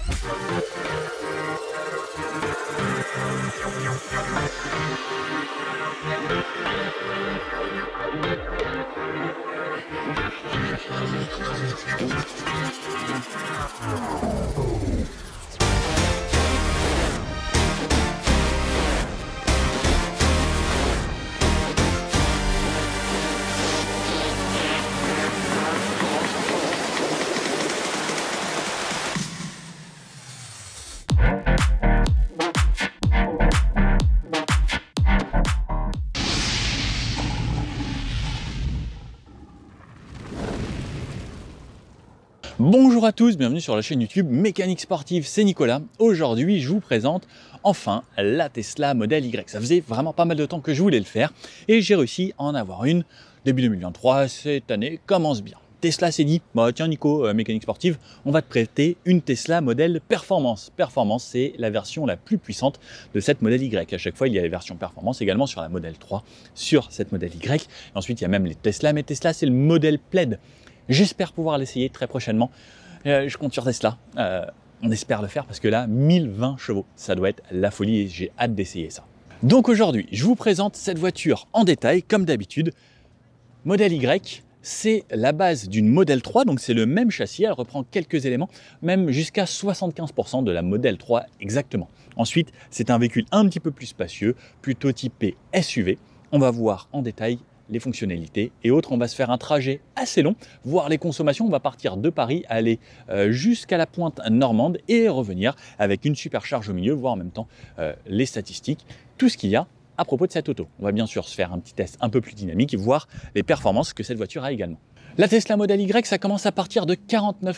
Bonjour à tous, bienvenue sur la chaîne YouTube Mécanique Sportive, c'est Nicolas. Aujourd'hui, je vous présente enfin la Tesla Model Y. Ça faisait vraiment pas mal de temps que je voulais le faire et j'ai réussi à en avoir une début 2023. Cette année commence bien. Tesla s'est dit, bah tiens Nico, Mécanique Sportive, on va te prêter une Tesla Model Performance. Performance, c'est la version la plus puissante de cette Model Y. À chaque fois, il y a les versions Performance également sur la Model 3, sur cette Model Y. Et ensuite, il y a même les Tesla, mais Tesla, c'est le modèle Plaid. J'espère pouvoir l'essayer très prochainement. Je compte sur Tesla. On espère le faire parce que là, 1020 chevaux, ça doit être la folie et j'ai hâte d'essayer ça. Donc aujourd'hui, je vous présente cette voiture en détail, comme d'habitude. Model Y, c'est la base d'une Model 3, donc c'est le même châssis. Elle reprend quelques éléments, même jusqu'à 75% de la Model 3 exactement. Ensuite, c'est un véhicule un petit peu plus spacieux, plutôt typé SUV. On va voir en détail les fonctionnalités et autres. On va se faire un trajet assez long, voir les consommations. On va partir de Paris, aller jusqu'à la pointe normande et revenir avec une supercharge au milieu, voir en même temps les statistiques, tout ce qu'il y a à propos de cette auto. On va bien sûr se faire un petit test un peu plus dynamique et voir les performances que cette voiture a également. La Tesla Model Y, ça commence à partir de 49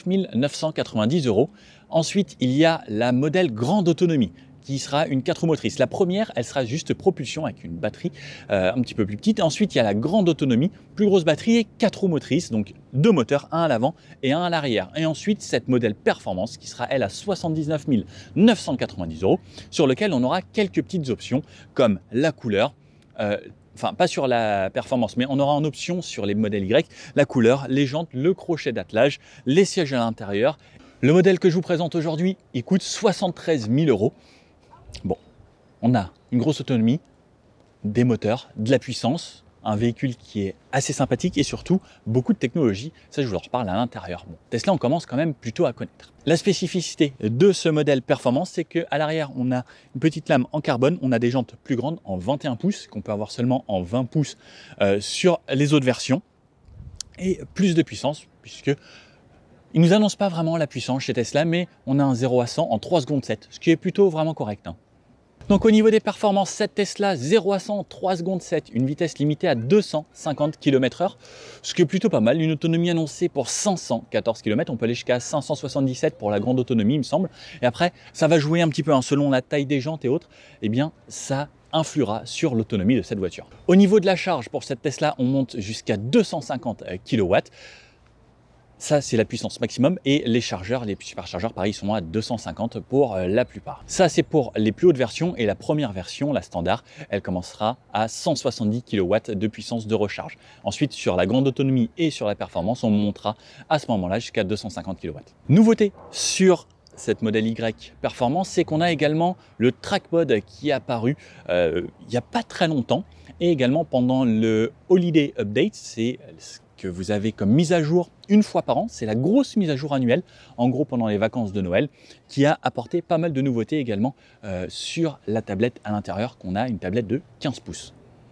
990 €. Ensuite, il y a la Model Grande Autonomie, qui sera une 4 roues motrices. La première, elle sera juste propulsion avec une batterie un petit peu plus petite. Et ensuite, il y a la grande autonomie, plus grosse batterie et 4 roues motrices, donc 2 moteurs, un à l'avant et un à l'arrière. Et ensuite, cette modèle performance qui sera, elle, à 79 990 €, sur lequel on aura quelques petites options comme la couleur, enfin pas sur la performance, mais on aura en option sur les modèles Y, la couleur, les jantes, le crochet d'attelage, les sièges à l'intérieur. Le modèle que je vous présente aujourd'hui, il coûte 73 000 €. Bon, on a une grosse autonomie, des moteurs, de la puissance, un véhicule qui est assez sympathique et surtout beaucoup de technologie. Ça, je vous en reparle à l'intérieur. Bon, Tesla, on commence quand même plutôt à connaître. La spécificité de ce modèle performance, c'est qu'à l'arrière, on a une petite lame en carbone, on a des jantes plus grandes en 21 pouces, qu'on peut avoir seulement en 20 pouces sur les autres versions, et plus de puissance, puisque ils ne nous annoncent pas vraiment la puissance chez Tesla, mais on a un 0 à 100 en 3 secondes 7, ce qui est plutôt vraiment correct. Donc au niveau des performances, cette Tesla 0 à 100 en 3 secondes 7, une vitesse limitée à 250 km/h, ce qui est plutôt pas mal, une autonomie annoncée pour 514 km, on peut aller jusqu'à 577 pour la grande autonomie il me semble, et après ça va jouer un petit peu selon la taille des jantes et autres, et bien ça influera sur l'autonomie de cette voiture. Au niveau de la charge, pour cette Tesla, on monte jusqu'à 250 kW. Ça, c'est la puissance maximum et les chargeurs, les superchargeurs, pareil, sont à 250 pour la plupart. Ça, c'est pour les plus hautes versions et la première version, la standard, elle commencera à 170 kW de puissance de recharge. Ensuite, sur la grande autonomie et sur la performance, on montera à ce moment-là jusqu'à 250 kW. Nouveauté sur cette Model Y Performance, c'est qu'on a également le Trackmod qui est apparu il n'y a pas très longtemps et également pendant le Holiday Update, c'est que vous avez comme mise à jour une fois par an, c'est la grosse mise à jour annuelle, en gros pendant les vacances de Noël, qui a apporté pas mal de nouveautés également sur la tablette à l'intérieur, qu'on a une tablette de 15 pouces.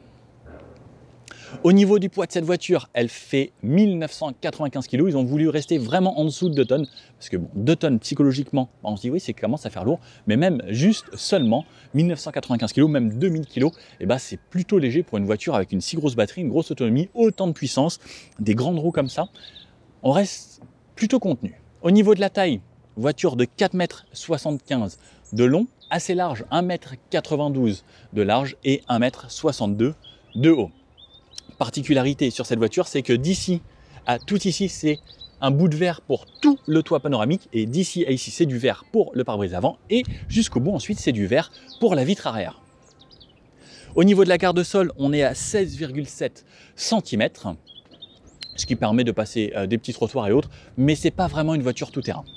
Au niveau du poids de cette voiture, elle fait 1995 kg. Ils ont voulu rester vraiment en dessous de 2 tonnes. Parce que bon, 2 tonnes psychologiquement, on se dit oui, c'est commence à faire lourd. Mais même juste seulement 1995 kg, même 2000 kg, et ben, c'est plutôt léger pour une voiture avec une si grosse batterie, une grosse autonomie, autant de puissance, des grandes roues comme ça. On reste plutôt contenu. Au niveau de la taille, voiture de 4,75 m de long, assez large, 1,92 m de large et 1,62 m de haut. Particularité sur cette voiture, c'est que d'ici à tout ici, c'est un bout de verre pour tout le toit panoramique et d'ici à ici, c'est du verre pour le pare-brise avant et jusqu'au bout, ensuite, c'est du verre pour la vitre arrière. Au niveau de la garde-sol, on est à 16,7 cm, ce qui permet de passer des petits trottoirs et autres, mais c'est pas vraiment une voiture tout-terrain.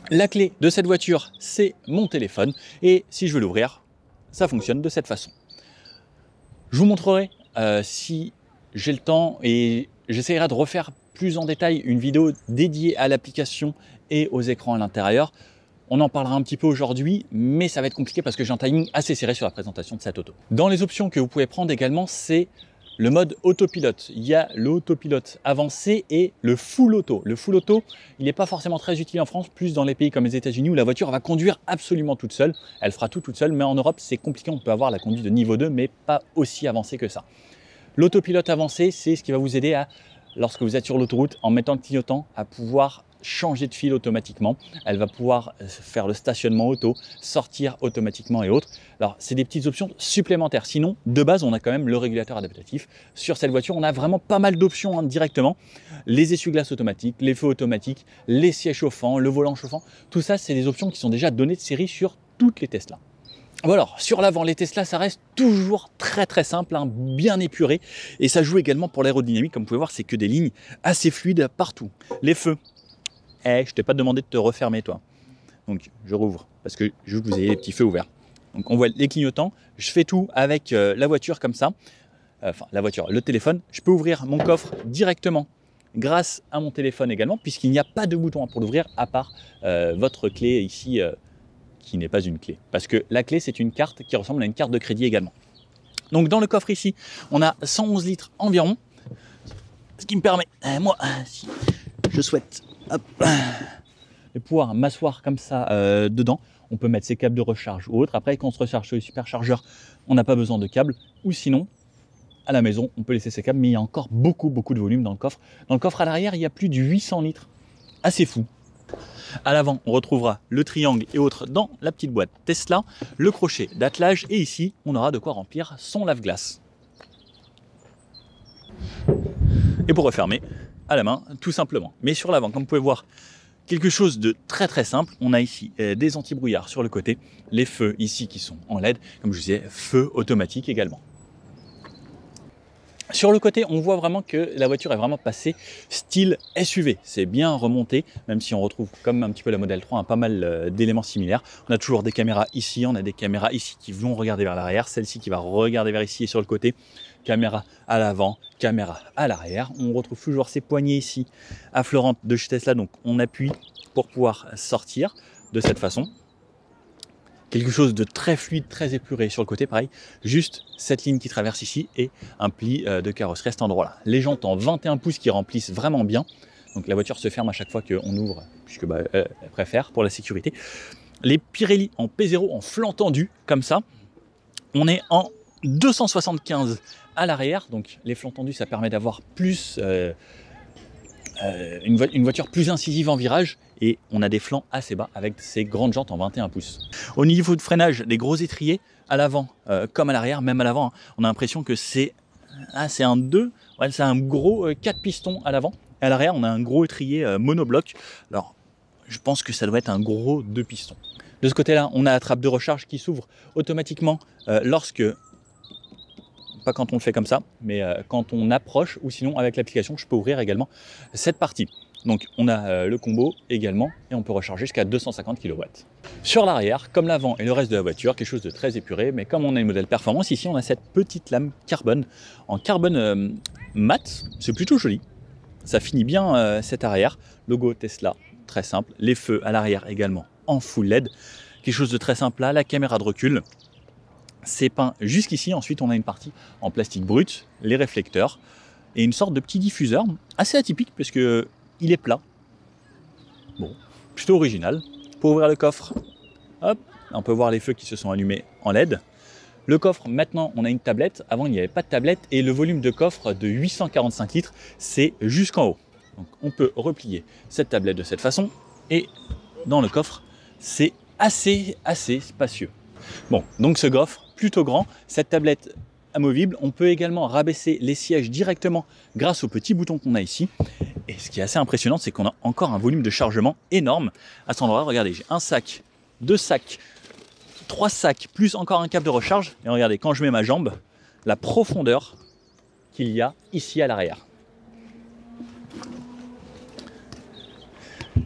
La clé de cette voiture, c'est mon téléphone. Et si je veux l'ouvrir, ça fonctionne de cette façon. Je vous montrerai si j'ai le temps et j'essaierai de refaire plus en détail une vidéo dédiée à l'application et aux écrans à l'intérieur. On en parlera un petit peu aujourd'hui, mais ça va être compliqué parce que j'ai un timing assez serré sur la présentation de cette auto. Dans les options que vous pouvez prendre également, c'est le mode autopilote. Il y a l'autopilote avancé et le full auto. Le full auto, il n'est pas forcément très utile en France, plus dans les pays comme les États-Unis où la voiture va conduire absolument toute seule. Elle fera tout toute seule, mais en Europe, c'est compliqué. On peut avoir la conduite de niveau 2, mais pas aussi avancée que ça. L'autopilote avancé, c'est ce qui va vous aider à, lorsque vous êtes sur l'autoroute, en mettant le clignotant, à pouvoir changer de fil automatiquement. Elle va pouvoir faire le stationnement auto, sortir automatiquement et autres. Alors, c'est des petites options supplémentaires. Sinon, de base, on a quand même le régulateur adaptatif. Sur cette voiture, on a vraiment pas mal d'options directement. Les essuie-glaces automatiques, les feux automatiques, les sièges chauffants, le volant chauffant. Tout ça, c'est des options qui sont déjà données de série sur toutes les Tesla. Bon alors, sur l'avant, les Tesla, ça reste toujours très simple, bien épuré. Et ça joue également pour l'aérodynamique. Comme vous pouvez voir, c'est que des lignes assez fluides partout. Les feux. Je t'ai pas demandé de te refermer, toi. Donc, je rouvre parce que je veux que vous ayez les petits feux ouverts. Donc, on voit les clignotants. Je fais tout avec la voiture comme ça. Enfin, la voiture, le téléphone. Je peux ouvrir mon coffre directement grâce à mon téléphone également, puisqu'il n'y a pas de bouton pour l'ouvrir à part votre clé ici, qui n'est pas une clé. Parce que la clé, c'est une carte qui ressemble à une carte de crédit également. Donc, dans le coffre ici, on a 111 litres environ. Ce qui me permet, moi, si je souhaite de pouvoir m'asseoir comme ça dedans. On peut mettre ses câbles de recharge ou autre. Après, quand on se recharge sur les superchargeurs, on n'a pas besoin de câbles. Ou sinon, à la maison, on peut laisser ses câbles, mais il y a encore beaucoup de volume dans le coffre. Dans le coffre à l'arrière, il y a plus de 800 litres. Assez fou. À l'avant, on retrouvera le triangle et autres dans la petite boîte Tesla, le crochet d'attelage et ici, on aura de quoi remplir son lave-glace. Et pour refermer, à la main, tout simplement. Mais sur l'avant, comme vous pouvez voir, quelque chose de très simple. On a ici des anti-brouillards sur le côté, les feux ici qui sont en LED, comme je vous disais, feux automatiques également. Sur le côté, on voit vraiment que la voiture est vraiment passée style SUV. C'est bien remonté, même si on retrouve comme un petit peu la Model 3, pas mal d'éléments similaires. On a toujours des caméras ici, on a des caméras ici qui vont regarder vers l'arrière, celle-ci qui va regarder vers ici et sur le côté. Caméra à l'avant, caméra à l'arrière. On retrouve toujours ces poignées ici affleurantes de chez Tesla, donc on appuie pour pouvoir sortir de cette façon. Quelque chose de très fluide, très épuré sur le côté, pareil, juste cette ligne qui traverse ici et un pli de carrosserie à cet endroit-là. Les jantes en 21 pouces qui remplissent vraiment bien, donc la voiture se ferme à chaque fois qu'on ouvre, puisque elle préfère pour la sécurité. Les Pirelli en P0 en flanc tendu, comme ça, on est en 275 à l'arrière, donc les flancs tendus, ça permet d'avoir plus une voiture plus incisive en virage et on a des flancs assez bas avec ces grandes jantes en 21 pouces. Au niveau de freinage, des gros étriers à l'avant comme à l'arrière, même à l'avant, on a l'impression que c'est un 2, ouais, c'est un gros 4 pistons à l'avant. Et à l'arrière, on a un gros étrier monobloc. Alors, je pense que ça doit être un gros 2 pistons. De ce côté-là, on a la trappe de recharge qui s'ouvre automatiquement lorsque, pas quand on le fait comme ça, mais quand on approche, ou sinon avec l'application, je peux ouvrir également cette partie. Donc on a le combo également et on peut recharger jusqu'à 250 kW. Sur l'arrière, comme l'avant et le reste de la voiture, quelque chose de très épuré, mais comme on a une modèle performance, ici on a cette petite lame carbone, en carbone mat, c'est plutôt joli. Ça finit bien cet arrière, logo Tesla, très simple, les feux à l'arrière également en full LED, quelque chose de très simple là, la caméra de recul, c'est peint jusqu'ici, ensuite on a une partie en plastique brut, les réflecteurs et une sorte de petit diffuseur, assez atypique parce que il est plat, bon, plutôt original. Pour ouvrir le coffre, hop, on peut voir les feux qui se sont allumés en LED. Le coffre, maintenant, on a une tablette. Avant, il n'y avait pas de tablette et le volume de coffre de 845 litres, c'est jusqu'en haut. Donc, on peut replier cette tablette de cette façon et dans le coffre, c'est assez spacieux. Bon, donc ce coffre, plutôt grand, cette tablette amovible, on peut également rabaisser les sièges directement grâce au petit bouton qu'on a ici. Et ce qui est assez impressionnant, c'est qu'on a encore un volume de chargement énorme. À cet endroit, regardez, j'ai un sac, 2 sacs, 3 sacs, plus encore un câble de recharge. Et regardez, quand je mets ma jambe, la profondeur qu'il y a ici à l'arrière.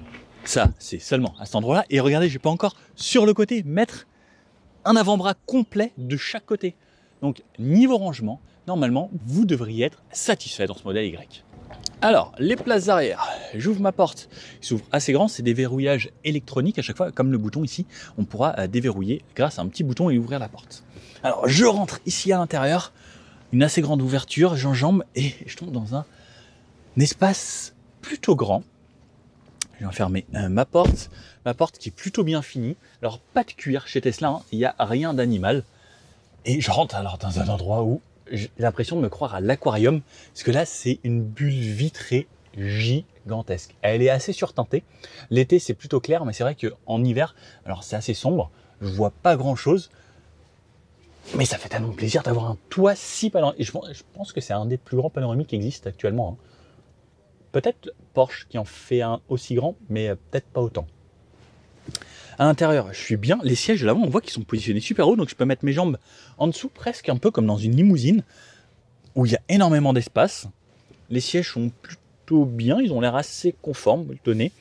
Ça, c'est seulement à cet endroit-là. Et regardez, je peux encore, sur le côté, mettre un avant-bras complet de chaque côté. Donc, niveau rangement, normalement, vous devriez être satisfait dans ce modèle Y. Alors, les places arrière, j'ouvre ma porte, il s'ouvre assez grand, c'est des verrouillages électroniques à chaque fois, comme le bouton ici, on pourra déverrouiller grâce à un petit bouton et ouvrir la porte. Alors, je rentre ici à l'intérieur, une assez grande ouverture, j'enjambe et je tombe dans un espace plutôt grand. Je vais enfermer ma porte qui est plutôt bien finie. Alors, pas de cuir chez Tesla, hein, il n'y a rien d'animal. Et je rentre alors dans un endroit où j'ai l'impression de me croire à l'aquarium, parce que là, c'est une bulle vitrée gigantesque. Elle est assez surteintée. L'été, c'est plutôt clair, mais c'est vrai qu'en hiver, alors c'est assez sombre, je vois pas grand-chose, mais ça fait tellement plaisir d'avoir un toit si panoramique. Et je pense que c'est un des plus grands panoramiques qui existe actuellement, hein. Peut-être Porsche qui en fait un aussi grand, mais peut-être pas autant. À l'intérieur, je suis bien. Les sièges là-bas, on voit qu'ils sont positionnés super haut, donc je peux mettre mes jambes en dessous, presque un peu comme dans une limousine, où il y a énormément d'espace. Les sièges sont plutôt bien, ils ont l'air assez conformes, vous le tenez.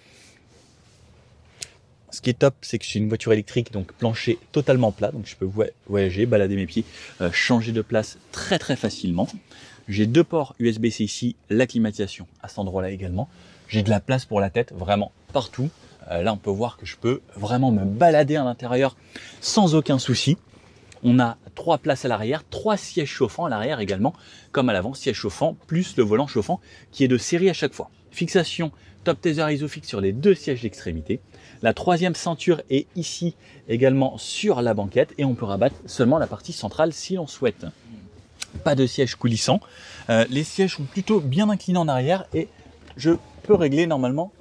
Ce qui est top, c'est que c'est une voiture électrique, donc plancher totalement plat, donc je peux voyager, balader mes pieds, changer de place très très facilement. J'ai 2 ports USB-C ici, la climatisation à cet endroit-là également. J'ai de la place pour la tête, vraiment partout. Là, on peut voir que je peux vraiment me balader à l'intérieur sans aucun souci. On a 3 places à l'arrière, 3 sièges chauffants à l'arrière également, comme à l'avant, siège chauffant, plus le volant chauffant qui est de série à chaque fois. Fixation top tether isofix sur les 2 sièges d'extrémité. La 3e ceinture est ici également sur la banquette et on peut rabattre seulement la partie centrale si l'on souhaite. Pas de siège coulissant. Les sièges sont plutôt bien inclinés en arrière et je peux régler normalement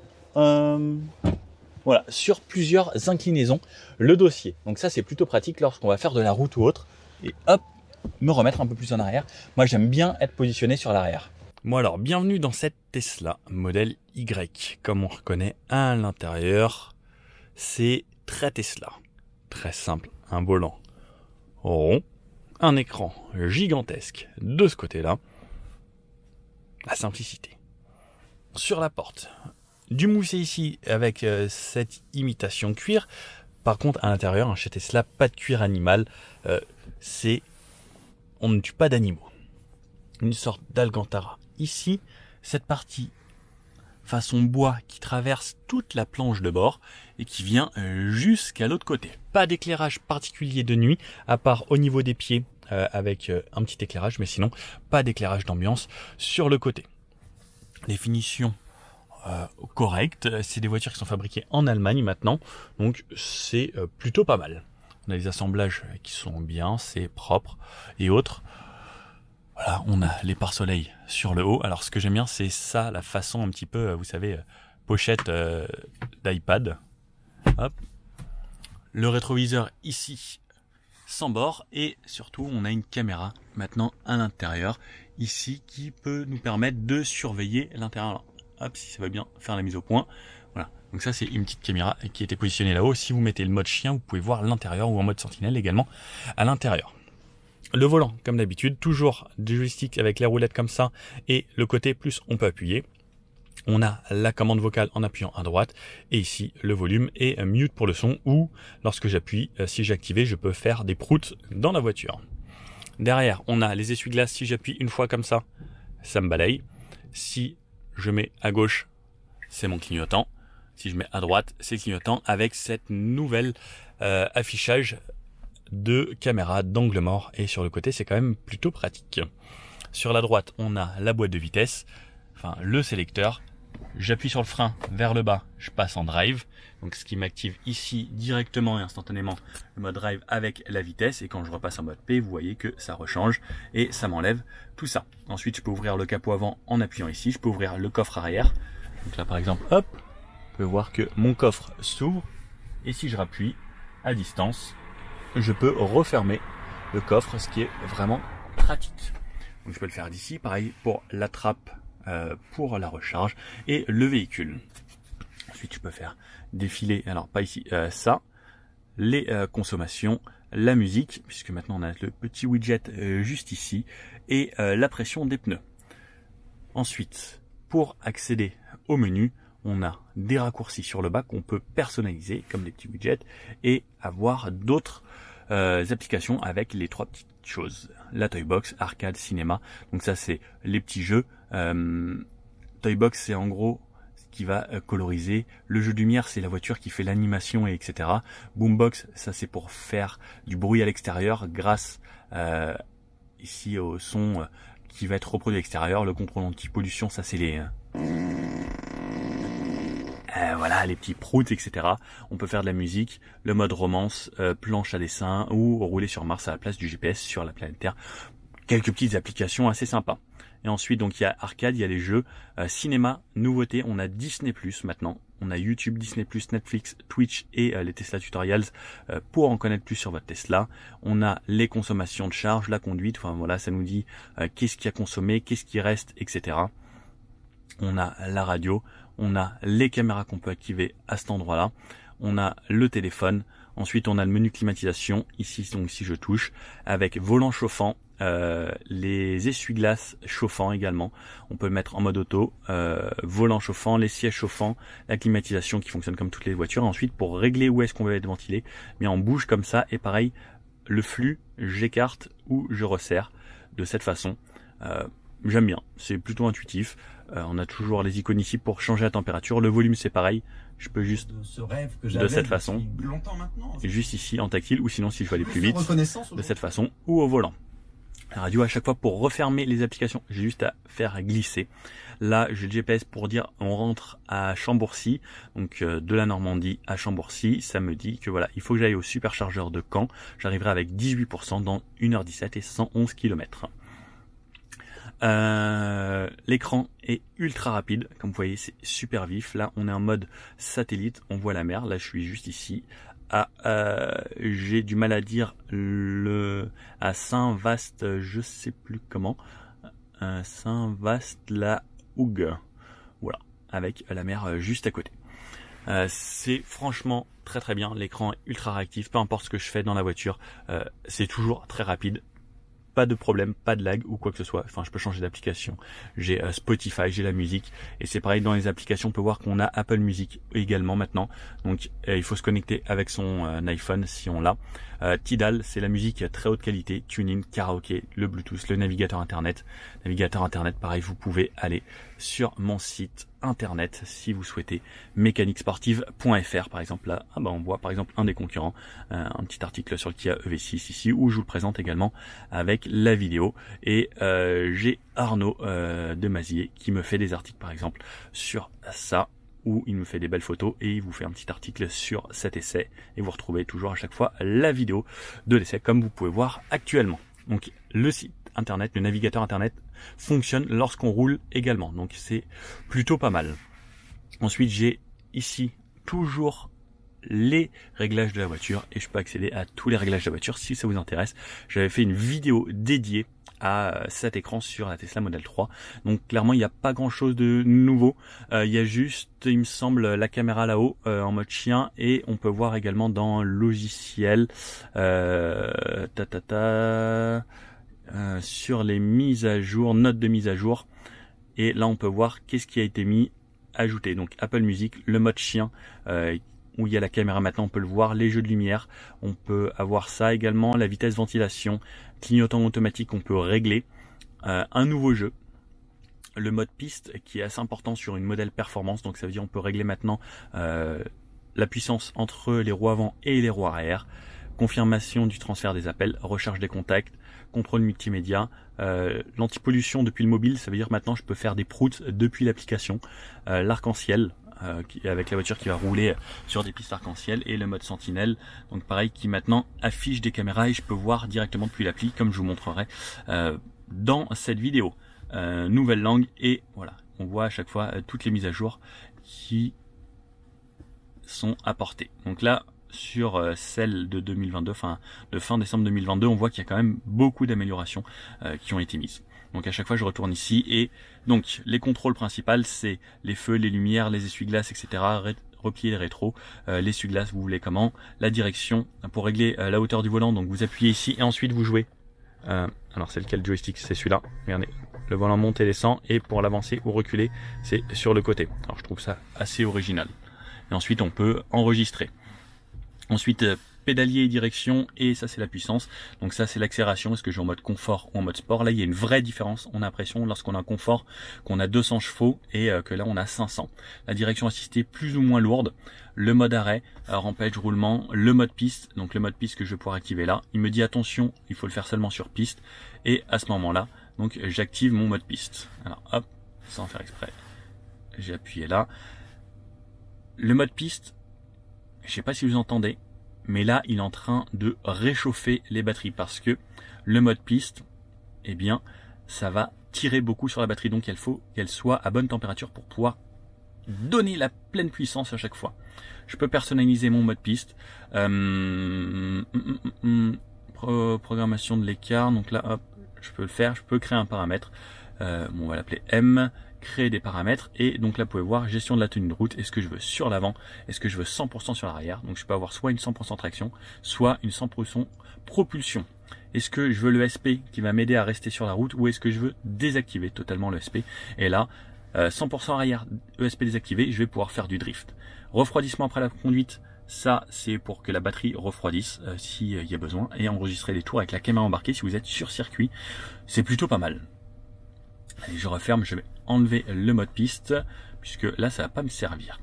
voilà, sur plusieurs inclinaisons le dossier. Donc ça, c'est plutôt pratique lorsqu'on va faire de la route ou autre. Et hop, me remettre un peu plus en arrière. Moi, j'aime bien être positionné sur l'arrière. Bon alors, bienvenue dans cette Tesla modèle Y. Comme on reconnaît à l'intérieur, c'est très Tesla. Très simple, un volant rond, un écran gigantesque de ce côté-là. La simplicité. Sur la porte, du moussé ici avec cette imitation cuir. Par contre, à l'intérieur, chez Tesla, pas de cuir animal. On ne tue pas d'animaux. Une sorte d'alcantara. Ici, cette partie façon bois qui traverse toute la planche de bord et qui vient jusqu'à l'autre côté. Pas d'éclairage particulier de nuit, à part au niveau des pieds avec un petit éclairage, mais sinon, pas d'éclairage d'ambiance sur le côté. Les finitions correctes, c'est des voitures qui sont fabriquées en Allemagne maintenant, donc c'est plutôt pas mal. On a des assemblages qui sont bien, c'est propre et autres. Voilà, on a les pare-soleil sur le haut. Alors ce que j'aime bien, c'est ça, la façon un petit peu, vous savez, pochette d'iPad. Hop. Le rétroviseur ici, sans bord. Et surtout, on a une caméra maintenant à l'intérieur, ici, qui peut nous permettre de surveiller l'intérieur. Hop, si ça va bien faire la mise au point. Voilà, donc ça c'est une petite caméra qui était positionnée là-haut. Si vous mettez le mode chien, vous pouvez voir l'intérieur ou en mode sentinelle également à l'intérieur. Le volant, comme d'habitude, toujours du joystick avec les roulettes comme ça et le côté plus on peut appuyer. On a la commande vocale en appuyant à droite et ici le volume et mute pour le son ou lorsque j'appuie, si j'ai activé, je peux faire des proutes dans la voiture. Derrière, on a les essuie-glaces. Si j'appuie une fois comme ça me balaye. Si je mets à gauche, c'est mon clignotant. Si je mets à droite, c'est clignotant avec cette nouvelle affichage de caméra d'angle mort et sur le côté c'est quand même plutôt pratique. Sur la droite on a la boîte de vitesse, enfin le sélecteur. J'appuie sur le frein vers le bas, je passe en drive, donc ce qui m'active ici directement et instantanément le mode drive avec la vitesse, et quand je repasse en mode P, vous voyez que ça rechange et ça m'enlève tout ça. Ensuite je peux ouvrir le capot avant en appuyant ici, je peux ouvrir le coffre arrière, donc là par exemple hop, vous pouvez voir que mon coffre s'ouvre et si je rappuie à distance, je peux refermer le coffre, ce qui est vraiment pratique. Donc je peux le faire d'ici, pareil pour la trappe, pour la recharge et le véhicule. Ensuite je peux faire défiler, alors pas ici, ça, les consommations, la musique, puisque maintenant on a le petit widget juste ici, et la pression des pneus. Ensuite, pour accéder au menu, on a des raccourcis sur le bas qu'on peut personnaliser comme des petits widgets et avoir d'autres applications avec les 3 petites choses. La Toybox, arcade, cinéma. Donc ça c'est les petits jeux. Toybox c'est en gros ce qui va coloriser. Le jeu de lumière c'est la voiture qui fait l'animation et etc. Boombox ça c'est pour faire du bruit à l'extérieur grâce ici au son qui va être reproduit à l'extérieur. Le contrôle anti-pollution ça c'est les voilà, les petits proutes, etc. On peut faire de la musique, le mode romance, planche à dessin ou rouler sur Mars à la place du GPS sur la planète Terre. Quelques petites applications assez sympas. Et ensuite, donc il y a arcade, il y a les jeux, cinéma, nouveauté. On a Disney+ maintenant, on a YouTube, Disney+, Netflix, Twitch et les Tesla Tutorials pour en connaître plus sur votre Tesla. On a les consommations de charge, la conduite. Enfin voilà, ça nous dit qu'est-ce qui a consommé, qu'est-ce qui reste, etc. On a la radio, on a les caméras qu'on peut activer à cet endroit-là, on a le téléphone, ensuite on a le menu climatisation, ici donc si je touche, avec volant chauffant, les essuie-glaces chauffants également, on peut le mettre en mode auto, volant chauffant, les sièges chauffants, la climatisation qui fonctionne comme toutes les voitures, ensuite pour régler où est-ce qu'on veut être ventilé, mais on bouge comme ça et pareil, le flux, j'écarte ou je resserre de cette façon. J'aime bien, c'est plutôt intuitif. On a toujours les icônes ici pour changer la température. Le volume c'est pareil, je peux juste de cette façon, juste ici en tactile, ou sinon si je veux aller plus vite, de cette façon ou au volant. La radio à chaque fois pour refermer les applications, j'ai juste à faire glisser. Là j'ai le GPS pour dire on rentre à Chambourcy, donc de la Normandie à Chambourcy, ça me dit que voilà, il faut que j'aille au superchargeur de Caen, j'arriverai avec 18% dans 1h17 et 111 km. L'écran est ultra rapide, comme vous voyez c'est super vif. Là on est en mode satellite, on voit la mer. Là je suis juste ici j'ai du mal à dire à Saint-Vaast, je sais plus comment, Saint-Vaast-la-Hougue, voilà, avec la mer juste à côté. C'est franchement très très bien, l'écran est ultra réactif, peu importe ce que je fais dans la voiture, c'est toujours très rapide. Pas de problème, pas de lag ou quoi que ce soit. Enfin, je peux changer d'application. J'ai Spotify, j'ai la musique. Et c'est pareil dans les applications, on peut voir qu'on a Apple Music également maintenant. Donc, il faut se connecter avec son iPhone si on l'a. Tidal, c'est la musique très haute qualité. TuneIn, karaoké, le Bluetooth, le navigateur Internet. Navigateur Internet, pareil, vous pouvez aller sur mon site Internet si vous souhaitez. Mécaniquesportive.fr par exemple. Là, on voit par exemple un des concurrents. Un petit article sur le Kia EV6 ici où je vous le présente également avec la vidéo. Et j'ai Arnaud de Mazier qui me fait des articles par exemple sur ça, où il me fait des belles photos et il vous fait un petit article sur cet essai et vous retrouvez toujours à chaque fois la vidéo de l'essai comme vous pouvez voir actuellement. Donc le site internet, le navigateur internet fonctionne lorsqu'on roule également, donc c'est plutôt pas mal. Ensuite j'ai ici toujours les réglages de la voiture et je peux accéder à tous les réglages de la voiture si ça vous intéresse. J'avais fait une vidéo dédiée à cet écran sur la Tesla Model 3. Donc clairement il n'y a pas grand chose de nouveau. Il y a juste, il me semble, la caméra là-haut en mode chien et on peut voir également dans logiciel sur les mises à jour, notes de mise à jour. Et là on peut voir qu'est-ce qui a été mis, ajouté. Donc Apple Music, le mode chien où il y a la caméra maintenant, on peut le voir, les jeux de lumière, on peut avoir ça également, la vitesse ventilation, clignotant automatique, on peut régler, un nouveau jeu, le mode piste qui est assez important sur une modèle performance, donc ça veut dire on peut régler maintenant la puissance entre les roues avant et les roues arrière, confirmation du transfert des appels, recharge des contacts, contrôle multimédia, l'antipollution depuis le mobile, ça veut dire maintenant je peux faire des proutes depuis l'application, l'arc-en-ciel, avec la voiture qui va rouler sur des pistes arc-en-ciel et le mode sentinelle, donc pareil qui maintenant affiche des caméras et je peux voir directement depuis l'appli comme je vous montrerai dans cette vidéo. Nouvelle langue et voilà, on voit à chaque fois toutes les mises à jour qui sont apportées. Donc là sur celle de 2022, enfin de fin décembre 2022, on voit qu'il y a quand même beaucoup d'améliorations qui ont été mises. Donc à chaque fois je retourne ici et donc les contrôles principaux c'est les feux, les lumières, les essuie-glaces, etc. Replier les rétros, l'essuie-glace vous voulez comment, la direction pour régler la hauteur du volant, donc vous appuyez ici et ensuite vous jouez Alors c'est lequel joystick? C'est celui-là. Regardez, le volant monte et descend, et pour l'avancer ou reculer, c'est sur le côté. Alors je trouve ça assez original. Et ensuite on peut enregistrer. Ensuite pédalier et direction, et ça c'est la puissance. Donc ça c'est l'accélération, est-ce que je vais en mode confort ou en mode sport. Là il y a une vraie différence, on a l'impression lorsqu'on a un confort qu'on a 200 chevaux et que là on a 500. La direction assistée plus ou moins lourde, le mode arrêt, rampage, roulement, le mode piste, donc le mode piste que je vais pouvoir activer là. Il me dit attention, il faut le faire seulement sur piste, et à ce moment là, donc j'active mon mode piste. Alors hop, sans faire exprès, j'ai appuyé là. Le mode piste, je sais pas si vous entendez, mais là il est en train de réchauffer les batteries, parce que le mode piste, eh bien ça va tirer beaucoup sur la batterie, donc il faut qu'elle soit à bonne température pour pouvoir donner la pleine puissance à chaque fois. Je peux personnaliser mon mode piste, programmation de l'écart, donc là hop, je peux le faire, je peux créer un paramètre, bon, on va l'appeler M, créer des paramètres, et donc là vous pouvez voir gestion de la tenue de route. Est-ce que je veux sur l'avant, est-ce que je veux 100% sur l'arrière, donc je peux avoir soit une 100% traction, soit une 100% propulsion. Est-ce que je veux le SP qui va m'aider à rester sur la route, ou est-ce que je veux désactiver totalement le SP? Et là 100% arrière, ESP désactivé, je vais pouvoir faire du drift. Refroidissement après la conduite, ça c'est pour que la batterie refroidisse s'il y a besoin, et enregistrer les tours avec la caméra embarquée si vous êtes sur circuit, c'est plutôt pas mal. Allez, je referme, je vais enlever le mode piste, puisque là ça va pas me servir.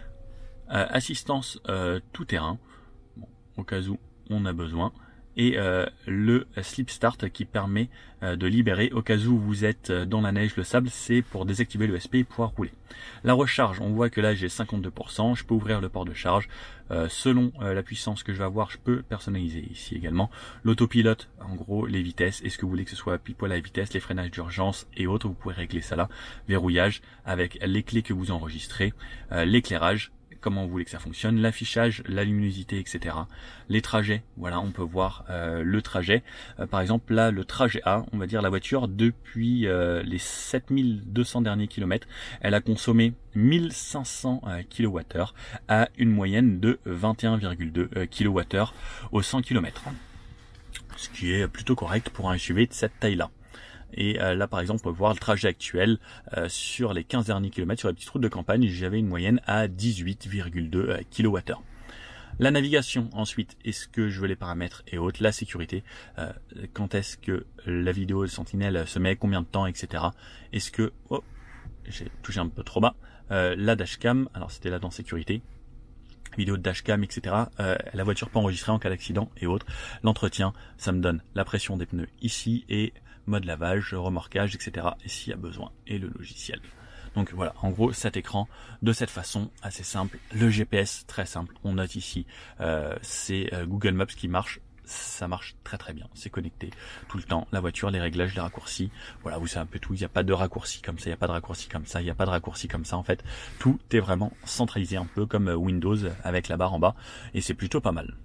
Assistance tout terrain, bon, au cas où on a besoin, et le slip start qui permet de libérer au cas où vous êtes dans la neige, le sable, c'est pour désactiver le SP et pouvoir rouler. La recharge, on voit que là j'ai 52%, je peux ouvrir le port de charge, selon la puissance que je vais avoir, je peux personnaliser ici également. L'autopilote, en gros les vitesses, est-ce que vous voulez que ce soit pile poil à la vitesse, les freinages d'urgence et autres, vous pouvez régler ça là. Verrouillage avec les clés que vous enregistrez, l'éclairage, comment vous voulez que ça fonctionne, l'affichage, la luminosité, etc. Les trajets, voilà, on peut voir le trajet. Par exemple, là, le trajet A, on va dire la voiture, depuis les 7200 derniers kilomètres, elle a consommé 1500 kWh à une moyenne de 21,2 kWh au 100 km. Ce qui est plutôt correct pour un SUV de cette taille-là. Et là par exemple on peut voir le trajet actuel sur les 15 derniers kilomètres sur la petite route de campagne, j'avais une moyenne à 18,2 kWh. La navigation ensuite, est-ce que je veux les paramètres et autres, la sécurité, quand est-ce que la vidéo de Sentinelle se met, combien de temps, etc. Est-ce que, oh, j'ai touché un peu trop bas, la dashcam, alors c'était là dans sécurité, vidéo de dashcam, etc. La voiture peut enregistrer en cas d'accident et autres. L'entretien, ça me donne la pression des pneus ici et mode lavage, remorquage, etc. et s'il y a besoin, et le logiciel. Donc voilà, en gros cet écran de cette façon, assez simple. Le GPS, très simple, on note ici, c'est Google Maps qui marche, ça marche très très bien, c'est connecté tout le temps, la voiture, les réglages, les raccourcis, voilà, vous savez un peu tout, il n'y a pas de raccourci comme ça, il n'y a pas de raccourci comme ça, il n'y a pas de raccourci comme ça, en fait, tout est vraiment centralisé, un peu comme Windows avec la barre en bas, et c'est plutôt pas mal.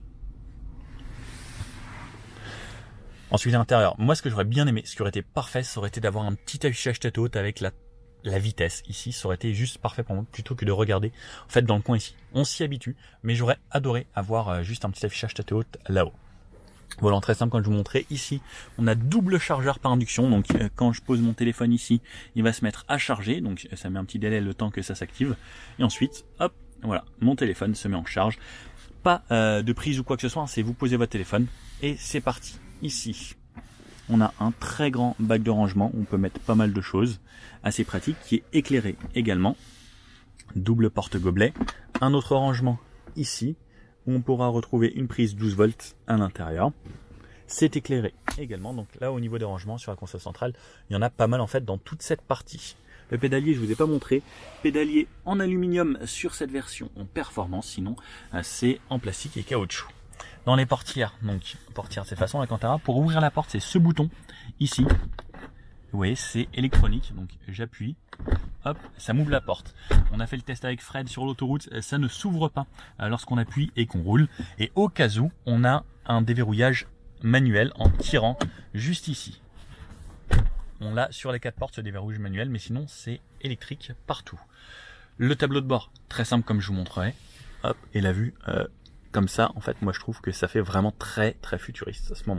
Ensuite à l'intérieur, moi ce que j'aurais bien aimé, ce qui aurait été parfait, ça aurait été d'avoir un petit affichage tête haute avec la vitesse ici, ça aurait été juste parfait pour moi, plutôt que de regarder en fait dans le coin ici. On s'y habitue, mais j'aurais adoré avoir juste un petit affichage tête haute là-haut. Voilà, très simple, comme je vous montrais ici, on a double chargeur par induction, donc quand je pose mon téléphone ici, il va se mettre à charger, donc ça met un petit délai le temps que ça s'active, et ensuite, hop, voilà, mon téléphone se met en charge. Pas de prise ou quoi que ce soit, c'est vous posez votre téléphone et c'est parti. Ici, on a un très grand bac de rangement, on peut mettre pas mal de choses, assez pratique, qui est éclairé également, double porte-gobelet, un autre rangement ici, où on pourra retrouver une prise 12 volts à l'intérieur. C'est éclairé également, donc là au niveau des rangements sur la console centrale, il y en a pas mal en fait dans toute cette partie. Le pédalier, je vous ai pas montré, pédalier en aluminium sur cette version en performance, sinon c'est en plastique et caoutchouc. Dans les portières, donc portière de cette façon, la Cantara, pour ouvrir la porte, c'est ce bouton ici. Vous voyez, c'est électronique, donc j'appuie, hop, ça m'ouvre la porte. On a fait le test avec Fred sur l'autoroute, ça ne s'ouvre pas lorsqu'on appuie et qu'on roule. Et au cas où, on a un déverrouillage manuel en tirant juste ici. On l'a sur les 4 portes, ce déverrouillage manuel, mais sinon c'est électrique partout. Le tableau de bord, très simple comme je vous montrerai, hop, et la vue comme ça, en fait, moi je trouve que ça fait vraiment très très futuriste à ce moment-là.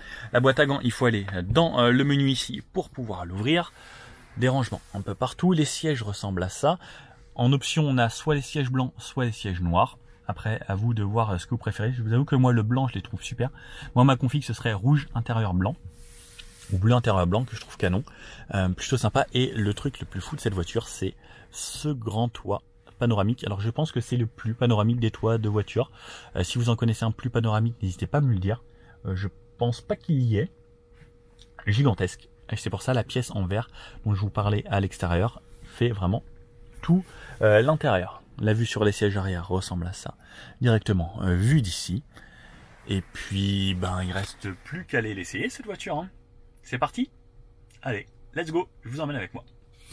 La boîte à gants, il faut aller dans le menu ici pour pouvoir l'ouvrir. Des rangements un peu partout. Les sièges ressemblent à ça. En option, on a soit les sièges blancs, soit les sièges noirs. Après, à vous de voir ce que vous préférez. Je vous avoue que moi, le blanc, je les trouve super. Moi, ma config, ce serait rouge intérieur blanc. Ou bleu intérieur blanc, que je trouve canon. Plutôt sympa. Et le truc le plus fou de cette voiture, c'est ce grand toit panoramique. Alors, je pense que c'est le plus panoramique des toits de voiture. Si vous en connaissez un plus panoramique, n'hésitez pas à me le dire. Je pense pas qu'il y ait. Gigantesque. Et c'est pour ça la pièce en verre dont je vous parlais à l'extérieur fait vraiment tout l'intérieur. La vue sur les sièges arrière ressemble à ça directement vue d'ici. Et puis ben il reste plus qu'à aller l'essayer cette voiture. Hein. C'est parti. Allez, let's go. Je vous emmène avec moi.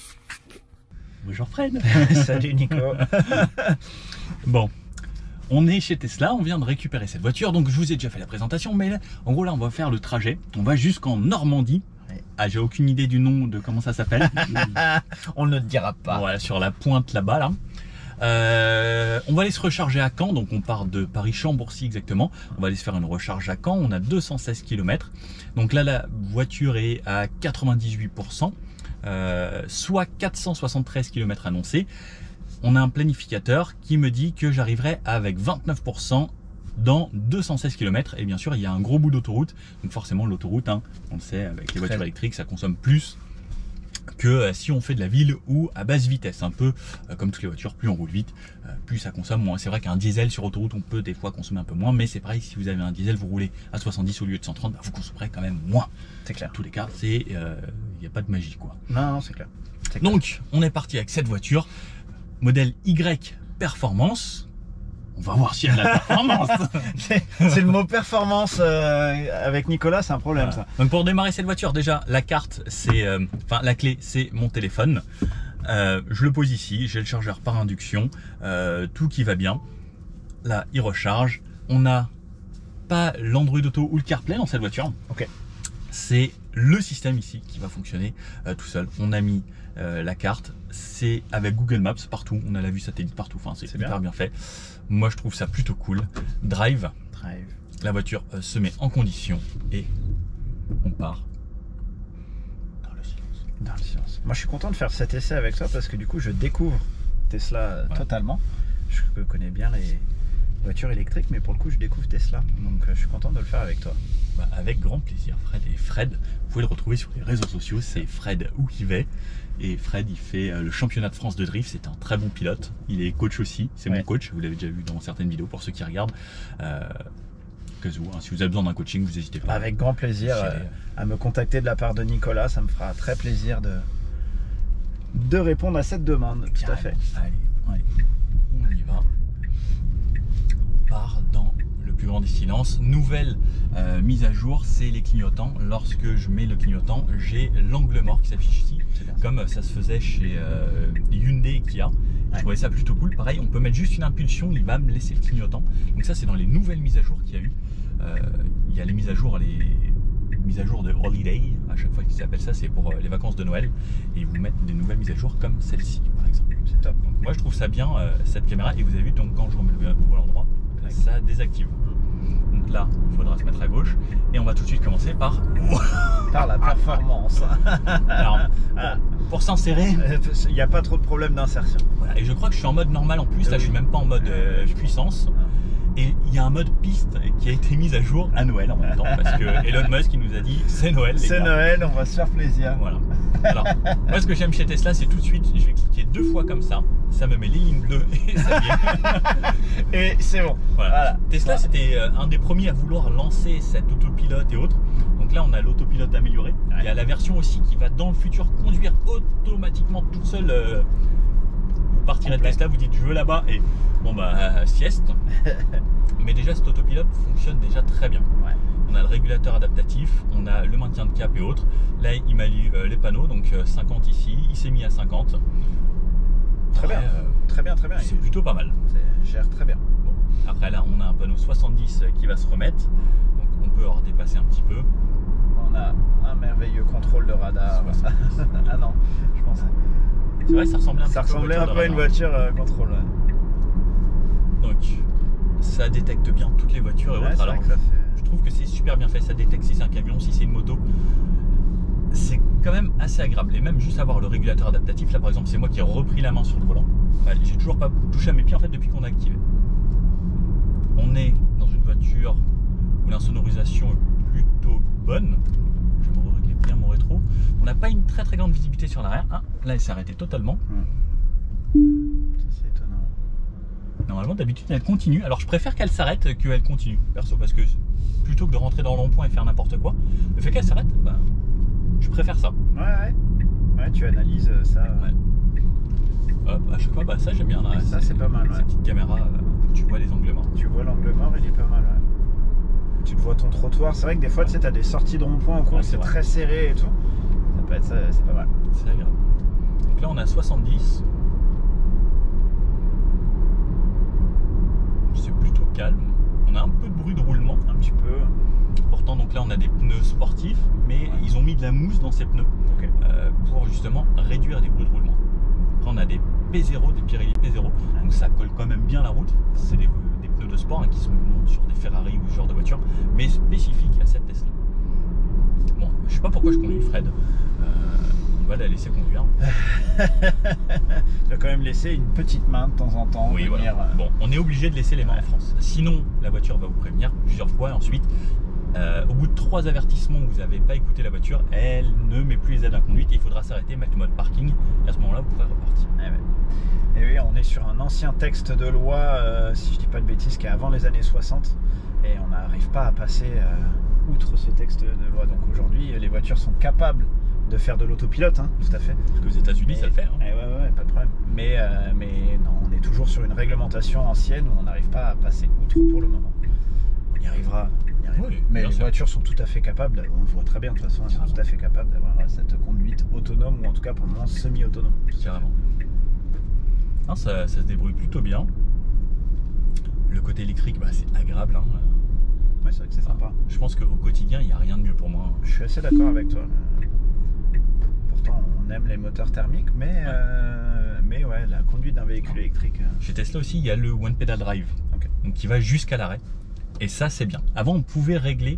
Bonjour Fred. Salut Nico. Bon. On est chez Tesla, on vient de récupérer cette voiture, donc je vous ai déjà fait la présentation, mais là, en gros là on va faire le trajet, on va jusqu'en Normandie. Ah, j'ai aucune idée du nom de comment ça s'appelle. On ne te dira pas. Voilà, sur la pointe là-bas là. On va aller se recharger à Caen, donc on part de Paris-Chambourcy exactement. On va aller se faire une recharge à Caen, on a 216 km. Donc là la voiture est à 98%, soit 473 km annoncés. On a un planificateur qui me dit que j'arriverai avec 29% dans 216 km. Et bien sûr, il y a un gros bout d'autoroute. Donc forcément, l'autoroute, hein, on le sait, avec les voitures électriques, ça consomme plus que si on fait de la ville ou à basse vitesse. Un peu comme toutes les voitures, plus on roule vite, plus ça consomme moins. C'est vrai qu'un diesel sur autoroute, on peut des fois consommer un peu moins. Mais c'est pareil, si vous avez un diesel, vous roulez à 70 au lieu de 130, bah, vous consommerez quand même moins. C'est clair. En tous les cas, il n'y a pas de magie, quoi. Non, c'est clair. Donc, on est parti avec cette voiture. Modèle Y Performance. On va voir s'il y a de la performance. C'est le mot performance avec Nicolas, c'est un problème voilà. ça. Donc pour démarrer cette voiture, déjà la carte, c'est, enfin la clé, c'est mon téléphone. Je le pose ici, j'ai le chargeur par induction, tout qui va bien. Là, il recharge. On n'a pas l'Android Auto ou le CarPlay dans cette voiture. Ok. C'est le système ici qui va fonctionner tout seul. On a mis la carte, c'est avec Google Maps partout, on a la vue satellite partout, enfin c'est hyper bien fait. Moi je trouve ça plutôt cool. Drive. La voiture se met en condition et on part dans le silence. Dans le silence. Moi je suis content de faire cet essai avec toi parce que du coup je découvre Tesla totalement. Je connais bien les voitures électriques, mais pour le coup je découvre Tesla, donc je suis content de le faire avec toi. Bah, avec grand plaisir, Fred. Et Fred, vous pouvez le retrouver sur les réseaux sociaux, c'est Fred Ouhivet. Et Fred, il fait le championnat de France de drift, c'est un très bon pilote. Il est coach aussi, c'est mon coach, vous l'avez déjà vu dans certaines vidéos pour ceux qui regardent. Si vous avez besoin d'un coaching, vous n'hésitez pas. Avec grand plaisir à me contacter de la part de Nicolas, ça me fera très plaisir de répondre à cette demande. Tout à fait. Allez, on y va. On part dans le plus grand des silences. Nouvelle mise à jour, c'est les clignotants. Lorsque je mets le clignotant, j'ai l'angle mort qui s'affiche ici, comme ça se faisait chez Hyundai et Kia. Je trouvais ça plutôt cool. Pareil, on peut mettre juste une impulsion, il va me laisser le clignotant. Donc ça, c'est dans les nouvelles mises à jour qu'il y a eu. Il y a les mises à jour de Holiday, à chaque fois qu'ils s'appellent ça, c'est pour les vacances de Noël. Et ils vous mettent des nouvelles mises à jour comme celle-ci, par exemple. C'est top. Donc, moi, je trouve ça bien, cette caméra. Et vous avez vu, donc quand je remets le volant droit, ça désactive. Donc là, il faudra se mettre à gauche. Et on va tout de suite commencer par la performance. Alors, pour s'insérer, il n'y a pas trop de problème d'insertion. Voilà. Et je crois que je suis en mode normal en plus. Là, je suis même pas en mode puissance. Et il y a un mode piste qui a été mis à jour à Noël en même temps. Parce que Elon Musk il nous a dit c'est Noël. C'est Noël, on va se faire plaisir. Voilà. Alors, moi ce que j'aime chez Tesla, c'est tout de suite, je vais cliquer 2 fois comme ça. Ça me met les lignes bleues et ça vient. Et c'est bon. Voilà. Tesla, c'était un des premiers à vouloir lancer cet autopilote et autres. Donc là, on a l'autopilote amélioré. Il y a la version aussi qui va dans le futur conduire automatiquement toute seule. Vous partirez de Tesla, vous dites je veux là-bas et bon bah sieste. Mais déjà cet autopilote fonctionne déjà très bien. On a le régulateur adaptatif, on a le maintien de cap et autres. Là il m'a lu les panneaux, donc 50 ici, il s'est mis à 50. Très bien, très bien, très bien. C'est plutôt pas mal. Gère très bien. Bon. Après là on a un panneau 70 qui va se remettre, donc on peut en dépasser un petit peu. On a un merveilleux contrôle de radar. Ah non, je pensais. C'est vrai, ça ressemblait un peu à une voiture contrôle. Donc, ça détecte bien toutes les voitures et autres. Alors, je trouve que c'est super bien fait. Ça détecte si c'est un camion, si c'est une moto. C'est quand même assez agréable. Et même juste avoir le régulateur adaptatif, là par exemple, c'est moi qui ai repris la main sur le volant. J'ai toujours pas touché à mes pieds en fait depuis qu'on a activé. On est dans une voiture où l'insonorisation est plutôt bonne. Je vais me régler bien mon rétro. On n'a pas une très grande visibilité sur l'arrière. Ah, là il s'est arrêté totalement. Ça c'est étonnant. Normalement d'habitude elle continue. Alors je préfère qu'elle s'arrête qu'elle continue perso, parce que plutôt que de rentrer dans le rond-point et faire n'importe quoi, le fait qu'elle s'arrête, bah, je préfère ça. Ouais, tu analyses ça. Ouais. Hop, à chaque fois, bah ça j'aime bien. Là, ça c'est pas mal. Cette petite caméra, tu vois les angles morts. Tu vois l'angle mort, il est pas mal. Ouais. Tu te vois ton trottoir. C'est vrai que des fois, tu sais, t'as des sorties de rond-point en cours, c'est très serré et tout. Ça peut être ça, c'est pas mal. C'est agréable. Donc là, on a 70. C'est plutôt calme. On a un peu de bruit de roulement. Un petit peu. Pourtant, donc là, on a des pneus sportifs, mais ils ont mis de la mousse dans ces pneus pour justement réduire les bruits de roulement. Après, on a des P0, des Pirelli P0, donc ça colle quand même bien la route. C'est des pneus de sport qui sont sur des Ferrari ou ce genre de voiture, mais spécifiques à cette Tesla. Bon, je sais pas pourquoi je conduis Fred. On va la laisser conduire. Tu vas quand même laisser une petite main de temps en temps. Oui, venir, voilà. Bon, on est obligé de laisser les mains en France. Sinon, la voiture va vous prévenir plusieurs fois. Et ensuite, au bout de 3 avertissements où vous n'avez pas écouté la voiture, elle ne met plus les aides à conduite et il faudra s'arrêter, mettre le mode parking. Et à ce moment-là, vous pourrez repartir. Et oui, on est sur un ancien texte de loi, si je dis pas de bêtises, qui est avant les années 60. Et on n'arrive pas à passer outre ce texte de loi. Donc aujourd'hui, les voitures sont capables de faire de l'autopilote, tout à fait. Parce qu'aux États-Unis, ça le fait. Ouais, pas de problème. Mais non, on est toujours sur une réglementation ancienne où on n'arrive pas à passer outre pour le moment. On y arrivera. Oui, mais les sûr. voitures sont tout à fait capables, on le voit très bien de toute façon, elles sont tout à fait capables d'avoir cette conduite autonome, ou en tout cas pour le moment semi-autonome. Carrément. Non, ça se débrouille plutôt bien. Le côté électrique, bah, c'est agréable. Ouais, c'est vrai que c'est sympa. Je pense qu'au quotidien, il n'y a rien de mieux pour moi. Je suis assez d'accord avec toi. Pourtant, on aime les moteurs thermiques, mais ouais, la conduite d'un véhicule électrique. Chez Tesla aussi, il y a le One Pedal Drive, donc qui va jusqu'à l'arrêt. Et ça, c'est bien. Avant, on pouvait régler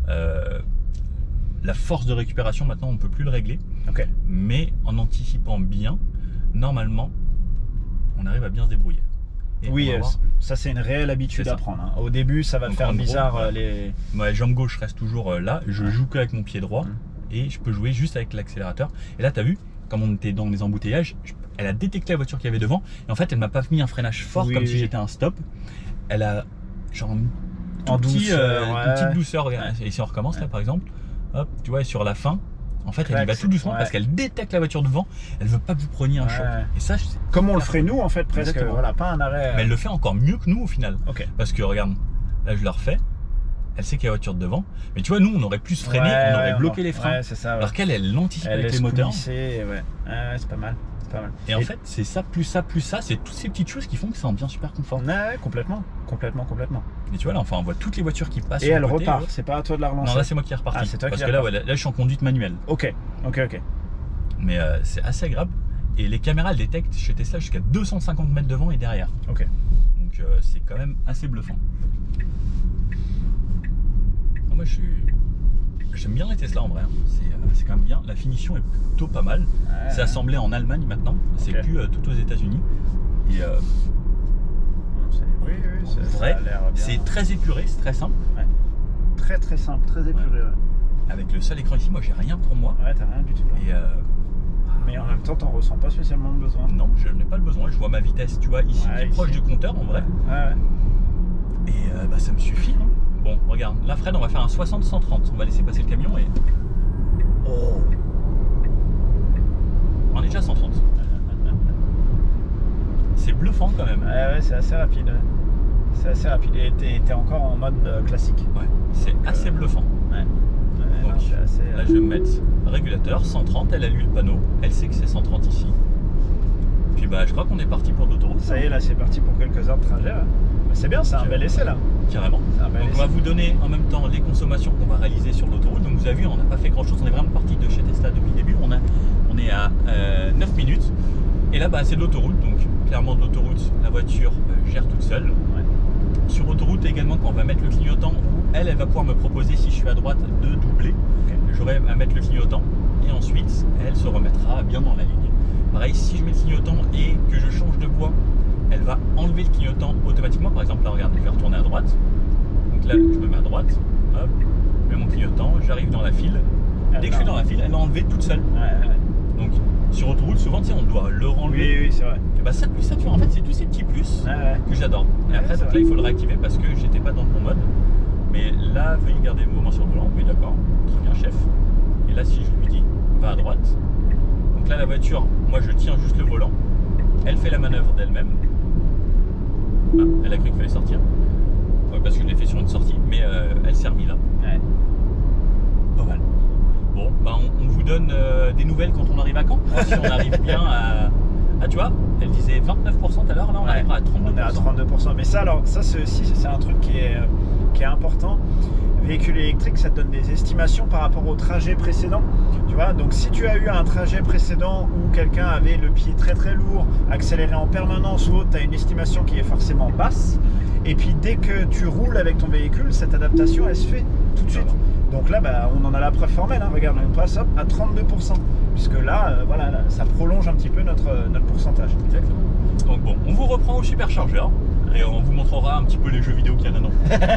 la force de récupération. Maintenant, on ne peut plus le régler. Mais en anticipant bien, normalement, on arrive à bien se débrouiller. Et oui, ça c'est une réelle habitude à prendre. Au début, ça va te faire bizarre. Ma jambe gauche reste toujours là. Je joue qu'avec mon pied droit et je peux jouer juste avec l'accélérateur. Et là, tu as vu, comme on était dans les embouteillages, elle a détecté la voiture qu'il y avait devant. Et en fait, elle m'a pas mis un freinage fort comme si j'étais un stop. Elle a genre une petite douceur. Et si on recommence là, par exemple, hop, tu vois, sur la fin. En fait, elle y va tout doucement parce qu'elle détecte la voiture devant. Elle veut pas que vous preniez un choc. Et ça, comme on le ferait nous, en fait, presque. Exactement. Voilà, pas un arrêt. Mais elle le fait encore mieux que nous au final. Parce que regarde, là je la refais. Elle sait qu'il y a la voiture devant. Mais tu vois, nous, on aurait plus freiné, on aurait bloqué les freins. C'est ça, alors qu'elle, elle l'anticipe avec les moteurs. C'est pas mal. Et en fait, c'est ça, plus ça, plus ça. C'est toutes ces petites choses qui font que ça en devient super confort. Ouais, complètement. Et tu vois, là, enfin, on voit toutes les voitures qui passent. Et elle repart. C'est pas à toi de la relancer. Non, là, c'est moi qui est reparti. C'est toi parce que là, je suis en conduite manuelle. Ok. Mais c'est assez agréable. Et les caméras, elles détectent chez Tesla jusqu'à 250 mètres devant et derrière. Donc c'est quand même assez bluffant. Moi, j'aime bien les Tesla en vrai. C'est quand même bien. La finition est plutôt pas mal. C'est assemblé en Allemagne maintenant. C'est plus tout aux États-Unis. Et en vrai, c'est très épuré, c'est très simple. Très simple, très épuré. Avec le seul écran ici, moi j'ai rien pour moi. Ouais, t'as rien du tout. Mais en même temps, t'en ressens pas spécialement le besoin. Non, je n'ai pas le besoin. Je vois ma vitesse, tu vois, ici, qui est proche du compteur en vrai. Et ça me suffit. Bon, regarde, là Fred, on va faire un 60-130. On va laisser passer le camion et... On est déjà à 130. C'est bluffant quand même. Ouais, c'est assez rapide. Et t'es encore en mode classique. Ouais, c'est assez bluffant. Donc, là je vais me mettre régulateur, 130, elle a lu le panneau. Elle sait que c'est 130 ici. Puis je crois qu'on est parti pour l'autoroute. Ça y est, là c'est parti pour quelques heures de trajet. C'est bien, c'est un bel essai là. Carrément. Donc on va vous donner en même temps les consommations qu'on va réaliser sur l'autoroute. Donc vous avez vu, on n'a pas fait grand chose, on est vraiment parti de chez Tesla depuis le début. On est à 9 minutes. Et là c'est de l'autoroute, donc clairement de l'autoroute, la voiture gère toute seule. Sur autoroute également, quand on va mettre le clignotant ou elle va pouvoir me proposer, si je suis à droite, de doubler. J'aurai à mettre le clignotant et ensuite elle se remettra bien dans la ligne. Pareil, si je mets le clignotant et que je change de voie, elle va enlever le clignotant automatiquement. Par exemple, là regarde, je vais retourner à droite. Donc là, je me mets à droite, hop, je mets mon clignotant, j'arrive dans la file. Dès que je suis dans la file, elle va enlever toute seule. Donc sur autoroute, souvent, tu sais, on doit le renlever. Oui, c'est vrai. Et bah ça, plus ça, tu vois, en fait, c'est tous ces petits plus que j'adore. Et après, donc là, il faut le réactiver parce que j'étais pas dans le bon mode. Mais là, veuillez garder le mouvement sur le volant. Oui, d'accord, très bien, chef. Et là, si je lui dis, va à droite. Donc là, la voiture, moi, je tiens juste le volant. Elle fait la manœuvre d'elle-même. Ah, elle a cru qu'il fallait sortir. Ouais, parce que je l'ai fait sur une sortie, mais elle s'est remise là. Pas mal. Bon, bah on vous donne des nouvelles quand on arrive à Caen. Si on arrive bien à... Ah, tu vois, elle disait 29% tout à l'heure, là on arrivera à 32%. On est à 32%. Mais ça, alors, ça c'est aussi c'est un truc qui est important. Véhicule électrique, ça te donne des estimations par rapport au trajet précédent. Tu vois, donc si tu as eu un trajet précédent où quelqu'un avait le pied très très lourd, accéléré en permanence ou autre, tu as une estimation qui est forcément basse. Et puis dès que tu roules avec ton véhicule, cette adaptation elle se fait tout de suite. Donc là, bah, on en a la preuve formelle. Hein. Regarde, on passe hop, à 32%. Puisque là, voilà, là, ça prolonge un petit peu notre pourcentage. Exactement. Donc bon, on vous reprend au superchargeur. Et on vous montrera un petit peu les jeux vidéo qu'il y a là-dedans.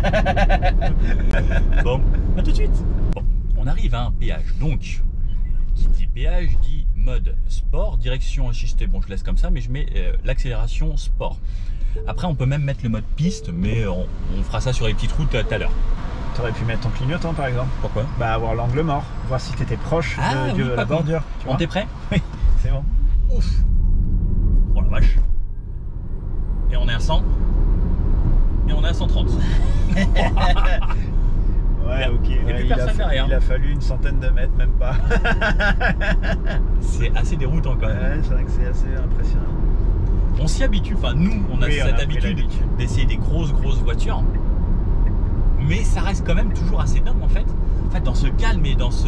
Bon, à tout de suite. Bon, on arrive à un péage. Donc, qui dit péage dit mode sport, direction assistée. Bon, je laisse comme ça, mais je mets l'accélération sport. Après, on peut même mettre le mode piste, mais on fera ça sur les petites routes tout à l'heure. Tu aurais pu mettre ton clignotant par exemple. Pourquoi? Bah, avoir l'angle mort, voir si tu étais proche de la bordure. On t'es prêt? Oui, c'est bon. Ouf. Oh la vache. Et on est à 100. Et on est à 130. Ouais, ok. Et plus personne derrière. Il a fallu une centaine de mètres, même pas. C'est assez déroutant quand même. Ouais, c'est vrai que c'est assez impressionnant. On s'y habitue, enfin nous, on a cette habitude d'essayer des grosses voitures. Mais ça reste quand même toujours assez dingue en fait. En fait, dans ce calme et dans ce...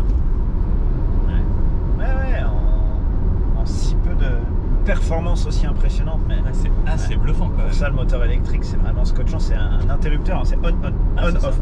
Ouais, en si peu de performance aussi impressionnante. Mais c'est assez bluffant quand même. Pour ça, le moteur électrique, c'est vraiment scotchant. C'est un interrupteur, hein, c'est on-off.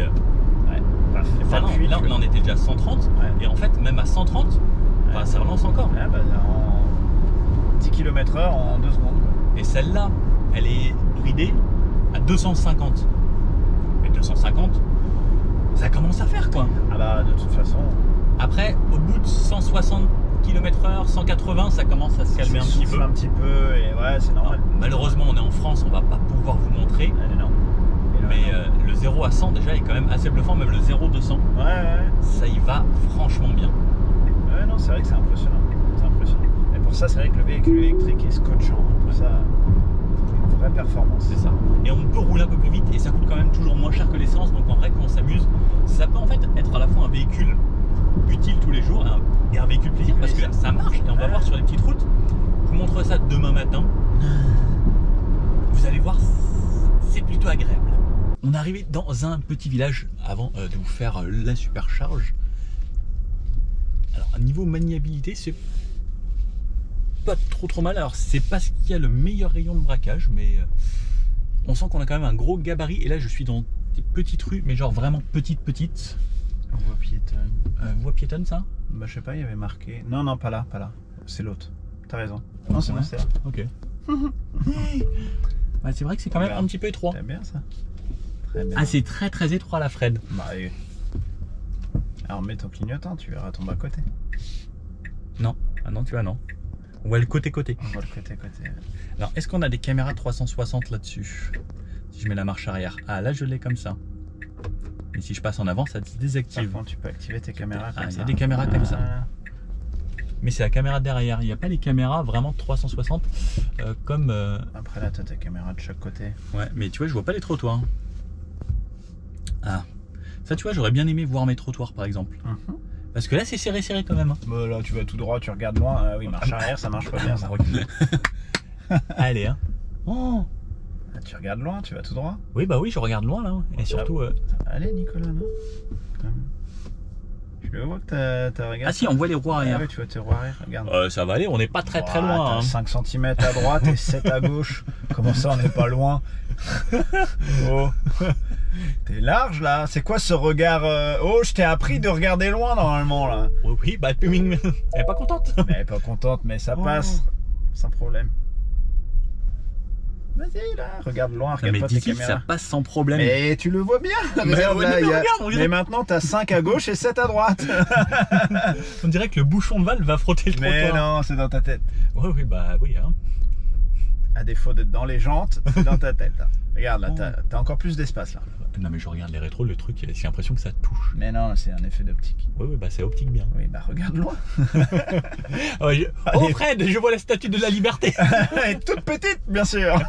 Là, on en était déjà à 130. Et en fait, même à 130, ça relance encore. Ouais, bah, en 10 km/h en 2 secondes. Et celle-là, elle est bridée à 250. Mais 250, ça commence à faire quoi. Ah bah de toute façon. Après, au bout de 160 km/h, 180, ça commence à se calmer un petit peu. Un petit peu et ouais, c'est normal. Alors, malheureusement, on est en France, on va pas pouvoir vous montrer. Non. Mais le 0 à 100 déjà est quand même assez bluffant, même le 0 200. Ouais. Ça y va franchement bien. Ouais, non, c'est vrai que c'est impressionnant. Et pour ça, c'est vrai que le véhicule électrique est scotchant. Pour ça, une vraie performance. C'est ça. Et on peut rouler un peu plus vite et ça coûte quand même toujours moins cher que l'essence. Donc en vrai, quand on s'amuse, ça peut en fait être à la fois un véhicule utile tous les jours et un véhicule plaisir parce que ça marche et on va voir sur les petites routes. Je vous montrerai ça demain matin. Vous allez voir, c'est plutôt agréable. On est arrivé dans un petit village avant de vous faire la supercharge. Alors, à niveau maniabilité, c'est pas trop mal. Alors, c'est pas ce qui a le meilleur rayon de braquage, mais on sent qu'on a quand même un gros gabarit. Et là, je suis dans des petites rues, mais genre vraiment petites. Voie piétonne. Voie piétonne, ça? Bah, je sais pas, il y avait marqué. Non, pas là. C'est l'autre. T'as raison. Non, c'est bon, c'est là. Ok. Bah, c'est vrai que c'est quand même un petit peu étroit. C'est bien ça. Très bien. Ah, c'est très étroit la Fred. Bah, oui. Alors mets ton clignotant, tu verras ton bas-côté. Non, ah non, tu vois, non. On voit le côté-côté. On voit le côté-côté. Alors, est-ce qu'on a des caméras 360 là-dessus? Si je mets la marche arrière. Ah, là, je l'ai comme ça. Et si je passe en avant, ça se désactive. Par contre, tu peux activer tes caméras comme ça. Il y a des caméras comme ça. Mais c'est la caméra derrière. Il n'y a pas les caméras vraiment 360 comme... Après là, tu as ta caméra de chaque côté. Ouais, mais tu vois, je vois pas les trottoirs. Ah, ça tu vois, j'aurais bien aimé voir mes trottoirs par exemple. Parce que là, c'est serré quand même. Bah, là, tu vas tout droit, tu regardes loin. Oui, marche arrière, ça marche pas bien ça. Allez, hein. Oh. Tu regardes loin, tu vas tout droit. Oui, bah oui, je regarde loin là. Et surtout... Allez, Nicolas, non. Je le vois que t'as regardé. Ah si, on voit les roues arrière. Ah ouais, tu vois tes roues arrière, regarde. Ça va aller, on n'est pas très loin. Hein. 5 cm à droite et 7 à gauche. Comment ça, on n'est pas loin? Oh. T'es large là. C'est quoi ce regard Oh, je t'ai appris de regarder loin normalement là. Oui, oui, bah elle est pas contente. Mais elle est pas contente, mais ça passe sans problème. Vas-y là, regarde loin, regarde mais pas tes d'ici, caméras. ça passe sans problème. Mais tu le vois bien. Regarde, ouais, là, mais il y a- regarde, on dirait- mais maintenant t'as 5 à gauche et 7 à droite. On dirait que le bouchon de Val va frotter le Mais trottoir. non, c'est dans ta tête. Oui, oui, bah oui. Hein. À défaut d'être dans les jantes, c'est dans ta tête. Hein. Regarde là, t'as encore plus d'espace là. Non, mais je regarde les rétros, le truc, j'ai l'impression que ça touche. Mais non, c'est un effet d'optique. Oui, oui, bah c'est optique bien. Oui, bah regarde loin. Oh, Fred, je vois la statue de la liberté. Elle est toute petite, bien sûr.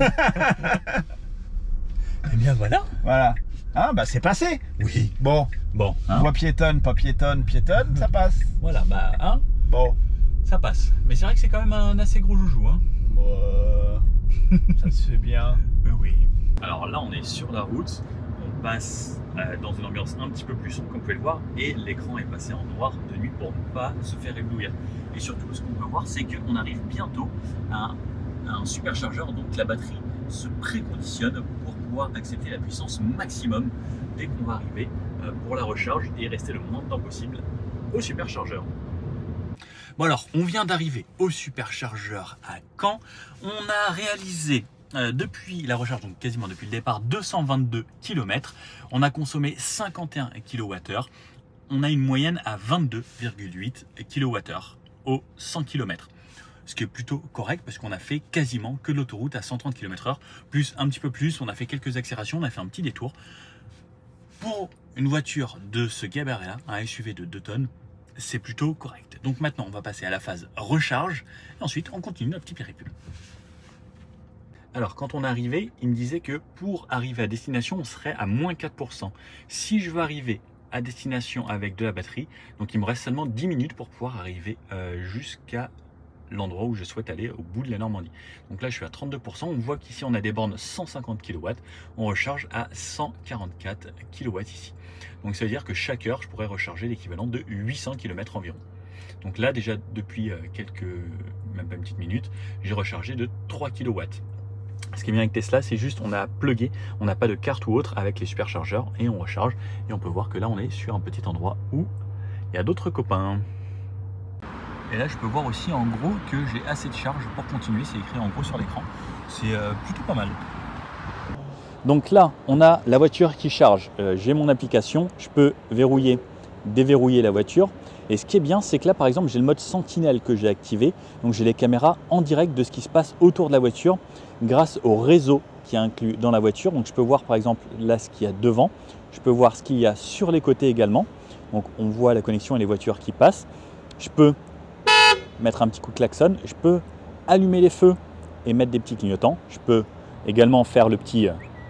Eh bien voilà. Voilà. Ah bah c'est passé. Oui. Bon, Bon, hein, voie piétonne, pas piétonne, piétonne, ça passe. voilà, bah hein, Bon. ça passe. Mais c'est vrai que c'est quand même un assez gros joujou. Hein. Ça se fait bien. Oui, oui. Alors là, on est sur la route. On passe dans une ambiance un petit peu plus sombre, comme vous pouvez le voir, et l'écran est passé en noir de nuit pour ne pas se faire éblouir. Et surtout, ce qu'on peut voir, c'est qu'on arrive bientôt à un superchargeur, donc la batterie se préconditionne pour pouvoir accepter la puissance maximum dès qu'on va arriver pour la recharge et rester le moins de temps possible au superchargeur. Bon alors, on vient d'arriver au superchargeur à Caen. On a réalisé depuis la recharge, donc quasiment depuis le départ, 222 km. On a consommé 51 kWh. On a une moyenne à 22,8 kWh au 100 km. Ce qui est plutôt correct parce qu'on a fait quasiment que l'autoroute à 130 km/h, plus un petit peu plus. On a fait quelques accélérations, on a fait un petit détour. Pour une voiture de ce gabarit-là, un SUV de 2 tonnes, c'est plutôt correct. Donc maintenant, on va passer à la phase recharge et ensuite, on continue notre petit périple. Alors, quand on est arrivé, il me disait que pour arriver à destination, on serait à moins 4%. Si je veux arriver à destination avec de la batterie, donc il me reste seulement 10 minutes pour pouvoir arriver jusqu'à l'endroit où je souhaite aller, au bout de la Normandie. Donc là, je suis à 32%. On voit qu'ici, on a des bornes 150 kW. On recharge à 144 kW ici. Donc ça veut dire que chaque heure, je pourrais recharger l'équivalent de 800 km environ. Donc là, déjà, depuis même pas une petite minute, j'ai rechargé de 3 kW. Ce qui est bien avec Tesla, c'est juste on a plugué, on n'a pas de carte ou autre avec les superchargeurs et on recharge. Et on peut voir que là, on est sur un petit endroit où il y a d'autres copains. Et là, je peux voir aussi en gros que j'ai assez de charge pour continuer. C'est écrit en gros sur l'écran. C'est plutôt pas mal. Donc là, on a la voiture qui charge. J'ai mon application. Je peux verrouiller, déverrouiller la voiture. Et ce qui est bien, c'est que là, par exemple, j'ai le mode Sentinelle que j'ai activé. Donc j'ai les caméras en direct de ce qui se passe autour de la voiture grâce au réseau qui est inclus dans la voiture. Donc je peux voir par exemple là ce qu'il y a devant. Je peux voir ce qu'il y a sur les côtés également. Donc on voit la connexion et les voitures qui passent. Je peux mettre un petit coup de klaxon, je peux allumer les feux et mettre des petits clignotants. Je peux également faire le petit...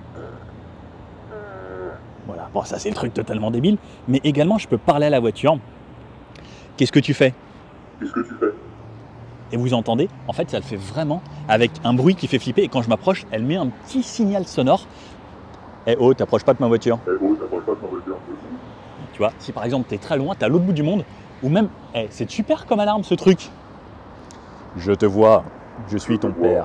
Voilà, bon ça c'est le truc totalement débile. Mais également je peux parler à la voiture. Qu'est-ce que tu fais? Qu'est-ce que tu fais? Et vous entendez, en fait ça le fait vraiment avec un bruit qui fait flipper. Et quand je m'approche, elle met un petit signal sonore. Eh oh, t'approches pas de ma voiture. Eh oh, t'approches pas de ma voiture. Tu vois, si par exemple t'es très loin, t'es à l'autre bout du monde, ou même, c'est super comme alarme ce truc. Je te vois, je suis ton père.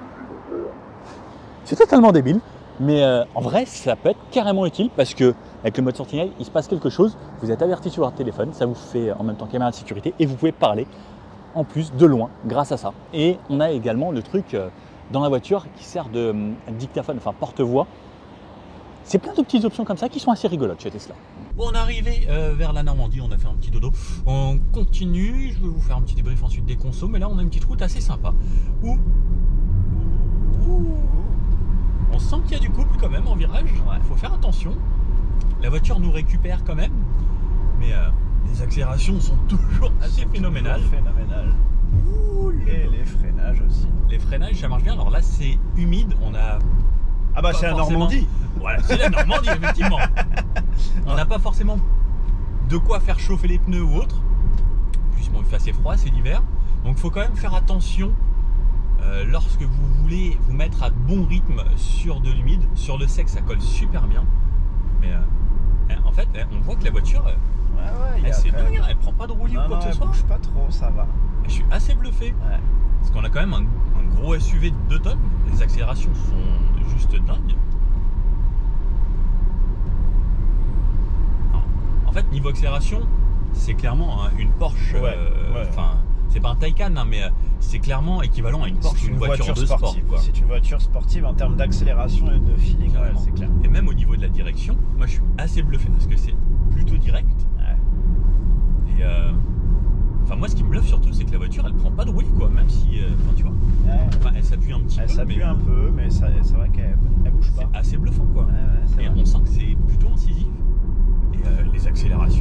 C'est totalement débile, mais en vrai, ça peut être carrément utile parce que avec le mode Sentinelle, il se passe quelque chose, vous êtes averti sur votre téléphone, ça vous fait en même temps caméra de sécurité et vous pouvez parler en plus de loin grâce à ça. Et on a également le truc dans la voiture qui sert de dictaphone, enfin porte-voix. C'est plein de petites options comme ça qui sont assez rigolotes chez Tesla. Bon, on est arrivé vers la Normandie, on a fait un petit dodo. On continue, je vais vous faire un petit débrief ensuite des consos, mais là on a une petite route assez sympa où on sent qu'il y a du couple quand même en virage. Il faut faire attention. La voiture nous récupère quand même, mais les accélérations sont toujours assez phénoménales. Et les freinages aussi. Les freinages, ça marche bien. Alors là, c'est humide, on a... Ah bah c'est la Normandie. Voilà, c'est la Normandie, effectivement. On n'a pas forcément de quoi faire chauffer les pneus ou autre. En plus, bon, il fait assez froid, c'est l'hiver. Donc, il faut quand même faire attention lorsque vous voulez vous mettre à bon rythme sur de l'humide. Sur le sec, ça colle super bien. Mais en fait, on voit que la voiture, c'est dingue, elle prend pas de roulis ou quoi que ce soit. Bouge pas trop, ça va. Je suis assez bluffé. Ouais. Parce qu'on a quand même un gros SUV de 2 tonnes. Les accélérations sont juste dingues. niveau accélération, c'est clairement hein, une Porsche. Enfin, c'est pas un Taycan, hein, mais c'est clairement équivalent à une Porsche, une voiture de sport. C'est une voiture sportive en termes d'accélération et de feeling, c'est clair. Et même au niveau de la direction, moi je suis assez bluffé parce que c'est plutôt direct. Et enfin moi ce qui me bluffe surtout c'est que la voiture elle prend pas de roulis quoi, même si enfin tu vois. Enfin, elle s'appuie un petit peu. Elle s'appuie un peu, mais c'est vrai qu'elle bouge pas. C'est assez bluffant quoi. Et vrai. on sent que c'est plutôt incisif. Et les accélérations.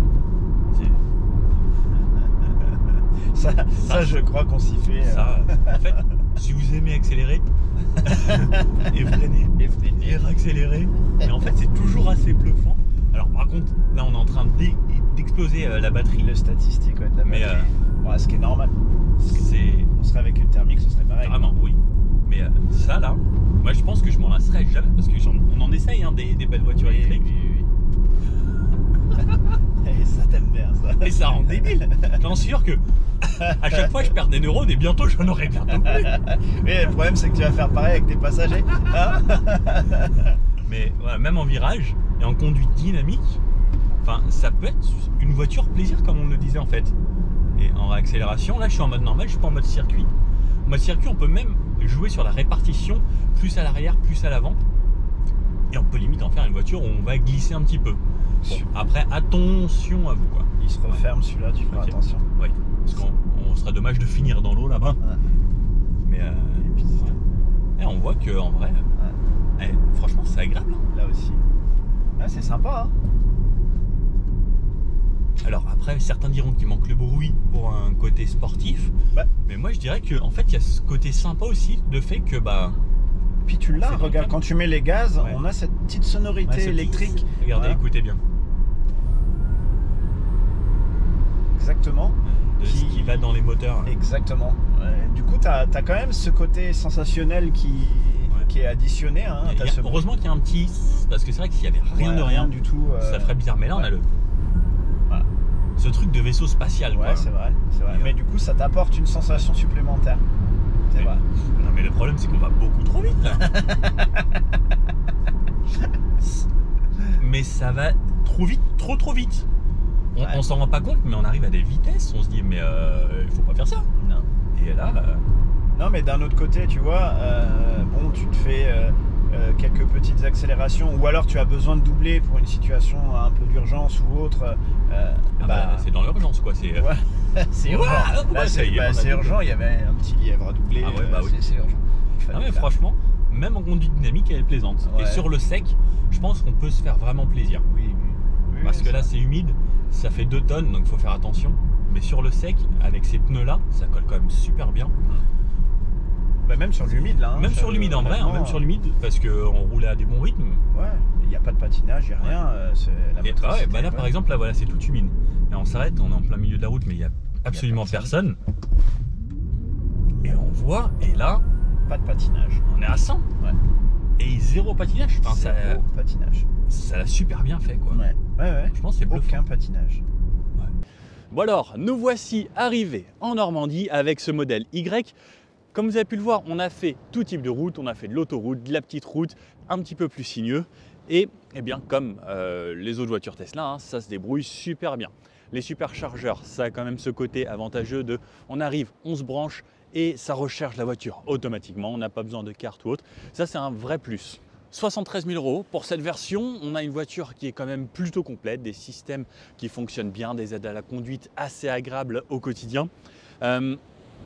Ça, je crois qu'on s'y fait. Ça, en fait, si vous aimez accélérer et freiner et réaccélérer, et en fait c'est toujours assez bluffant. Alors par contre, là on est en train d'exploser la batterie. Le statistique de la batterie. Mais ce qui est normal. On serait avec une thermique, ce serait pareil. Vraiment, oui. Mais ça là, moi je pense que je m'en lasserai jamais parce que on en essaye hein, des belles voitures électriques. Oui. Et ça t'aime bien ça. Et ça rend débile. J'en suis sûr que à chaque fois je perds des neurones et bientôt j'en aurai bientôt plus. Oui, le problème c'est que tu vas faire pareil avec tes passagers. Hein. Mais voilà, même en virage et en conduite dynamique, enfin ça peut être une voiture plaisir comme on le disait en fait. Et en réaccélération, là je suis en mode normal, je suis pas en mode circuit. En mode circuit, on peut même jouer sur la répartition, plus à l'arrière, plus à l'avant. Et on peut limite en faire une voiture où on va glisser un petit peu. Bon, après, attention à vous quoi. Il se referme celui-là, tu feras attention. Oui, parce qu'on serait dommage de finir dans l'eau là-bas. Mais et on voit que en vrai, franchement c'est agréable. Hein. Là aussi. C'est sympa. Hein. Alors après, certains diront qu'il manque le bruit pour un côté sportif. Mais moi je dirais qu'en fait il y a ce côté sympa aussi de fait que puis tu l'as, regarde, quand tu mets les gaz, on a cette petite sonorité électrique. Regardez, écoutez bien. Exactement. De ce qui va dans les moteurs. Exactement. Du coup, tu as quand même ce côté sensationnel qui est additionné. Hein, heureusement qu'il y a un petit... Parce que c'est vrai que s'il y avait rien de rien du tout, ça ferait bizarre. Mais là, on a ce truc de vaisseau spatial. Ouais, c'est vrai. Mais du coup, ça t'apporte une sensation supplémentaire. C'est vrai. Non, mais le problème, c'est qu'on va beaucoup trop vite, là. Mais ça va trop vite, trop vite. On s'en rend pas compte, mais on arrive à des vitesses, on se dit, mais il faut pas faire ça. Non. Et là... Non, mais d'un autre côté, tu vois, tu te fais quelques petites accélérations, ou alors tu as besoin de doubler pour une situation un peu d'urgence ou autre. C'est dans l'urgence, quoi. C'est c'est urgent. Là, c'est urgent, il y avait un petit lièvre à doubler. Oui. C'est urgent. Mais franchement, même en conduite dynamique, elle est plaisante. Et sur le sec, je pense qu'on peut se faire vraiment plaisir. Oui, parce que là, c'est humide, ça fait 2 tonnes, donc il faut faire attention. Mais sur le sec, avec ces pneus-là, ça colle quand même super bien. Même sur l'humide, là. Même sur l'humide, en vrai, même sur l'humide, parce qu'on roulait à des bons rythmes. Ouais, il n'y a pas de patinage, il n'y a rien. Là, par exemple, là, voilà, c'est tout humide. Et on s'arrête, on est en plein milieu de la route, mais il n'y a absolument personne. Et on voit, et là... Pas de patinage. On est à 100. Ouais. Et zéro patinage. Enfin, zéro patinage. Ça l'a super bien fait, quoi. Ouais. Je pense que c'est bluffant. Aucun patinage. Bon alors, nous voici arrivés en Normandie avec ce modèle Y. Comme vous avez pu le voir, on a fait tout type de route, on a fait de l'autoroute, de la petite route, un petit peu plus sinueux. Et bien, comme les autres voitures Tesla, ça se débrouille super bien. Les superchargeurs, ça a quand même ce côté avantageux de on arrive, on se branche et ça recharge la voiture automatiquement, on n'a pas besoin de carte ou autre. Ça, c'est un vrai plus. 73 000 € pour cette version, on a une voiture qui est quand même plutôt complète, des systèmes qui fonctionnent bien, des aides à la conduite assez agréables au quotidien. Une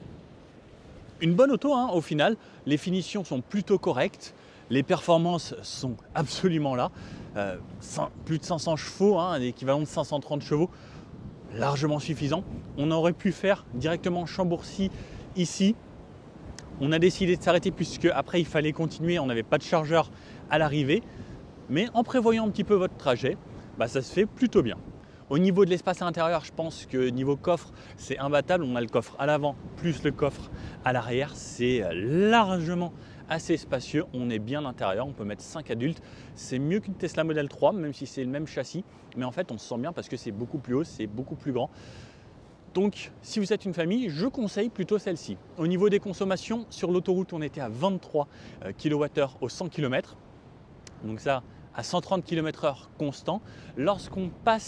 bonne auto au final, les finitions sont plutôt correctes, les performances sont absolument là, plus de 500 chevaux, un équivalent de 530 chevaux, largement suffisant. On aurait pu faire directement Chambourcy ici. On a décidé de s'arrêter puisque après il fallait continuer, on n'avait pas de chargeur à l'arrivée. Mais en prévoyant un petit peu votre trajet, ça se fait plutôt bien. Au niveau de l'espace à l'intérieur, je pense que niveau coffre, c'est imbattable. On a le coffre à l'avant plus le coffre à l'arrière. C'est largement assez spacieux. On est bien à l'intérieur. On peut mettre 5 adultes. C'est mieux qu'une Tesla Model 3, même si c'est le même châssis. Mais en fait, on se sent bien parce que c'est beaucoup plus haut, c'est beaucoup plus grand. Donc, si vous êtes une famille, je conseille plutôt celle-ci. Au niveau des consommations, sur l'autoroute, on était à 23 kWh au 100 km. Donc ça, à 130 km/h constant. Lorsqu'on passe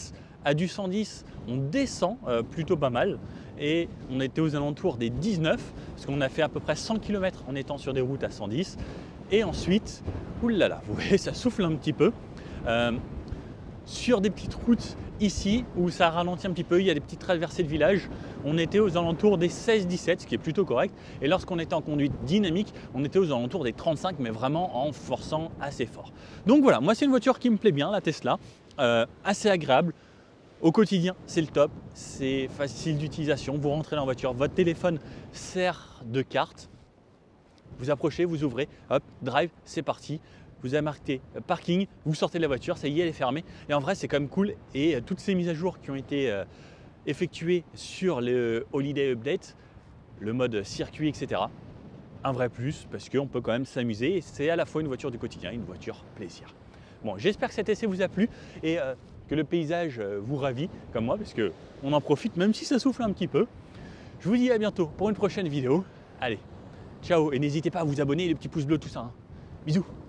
À du 110, on descend plutôt pas mal et on était aux alentours des 19 parce qu'on a fait à peu près 100 km en étant sur des routes à 110. Et ensuite, oulala, vous voyez, ça souffle un petit peu. Sur des petites routes ici où ça ralentit un petit peu, il y a des petites traversées de village, on était aux alentours des 16-17, ce qui est plutôt correct. Et lorsqu'on était en conduite dynamique, on était aux alentours des 35, mais vraiment en forçant assez fort. Donc voilà, moi c'est une voiture qui me plaît bien, la Tesla, assez agréable. Au quotidien, c'est le top, c'est facile d'utilisation. Vous rentrez dans la voiture, votre téléphone sert de carte. Vous approchez, vous ouvrez, hop, drive, c'est parti. Vous avez marqué parking, vous sortez de la voiture, ça y est, elle est fermée. Et en vrai, c'est quand même cool. Et toutes ces mises à jour qui ont été effectuées sur le Holiday Update, le mode circuit, etc. Un vrai plus parce qu'on peut quand même s'amuser. Et c'est à la fois une voiture du quotidien, une voiture plaisir. Bon, j'espère que cet essai vous a plu et que le paysage vous ravit comme moi parce qu'on en profite même si ça souffle un petit peu. Je vous dis à bientôt pour une prochaine vidéo. Allez, ciao et n'hésitez pas à vous abonner, les petits pouces bleus, tout ça. Hein. Bisous.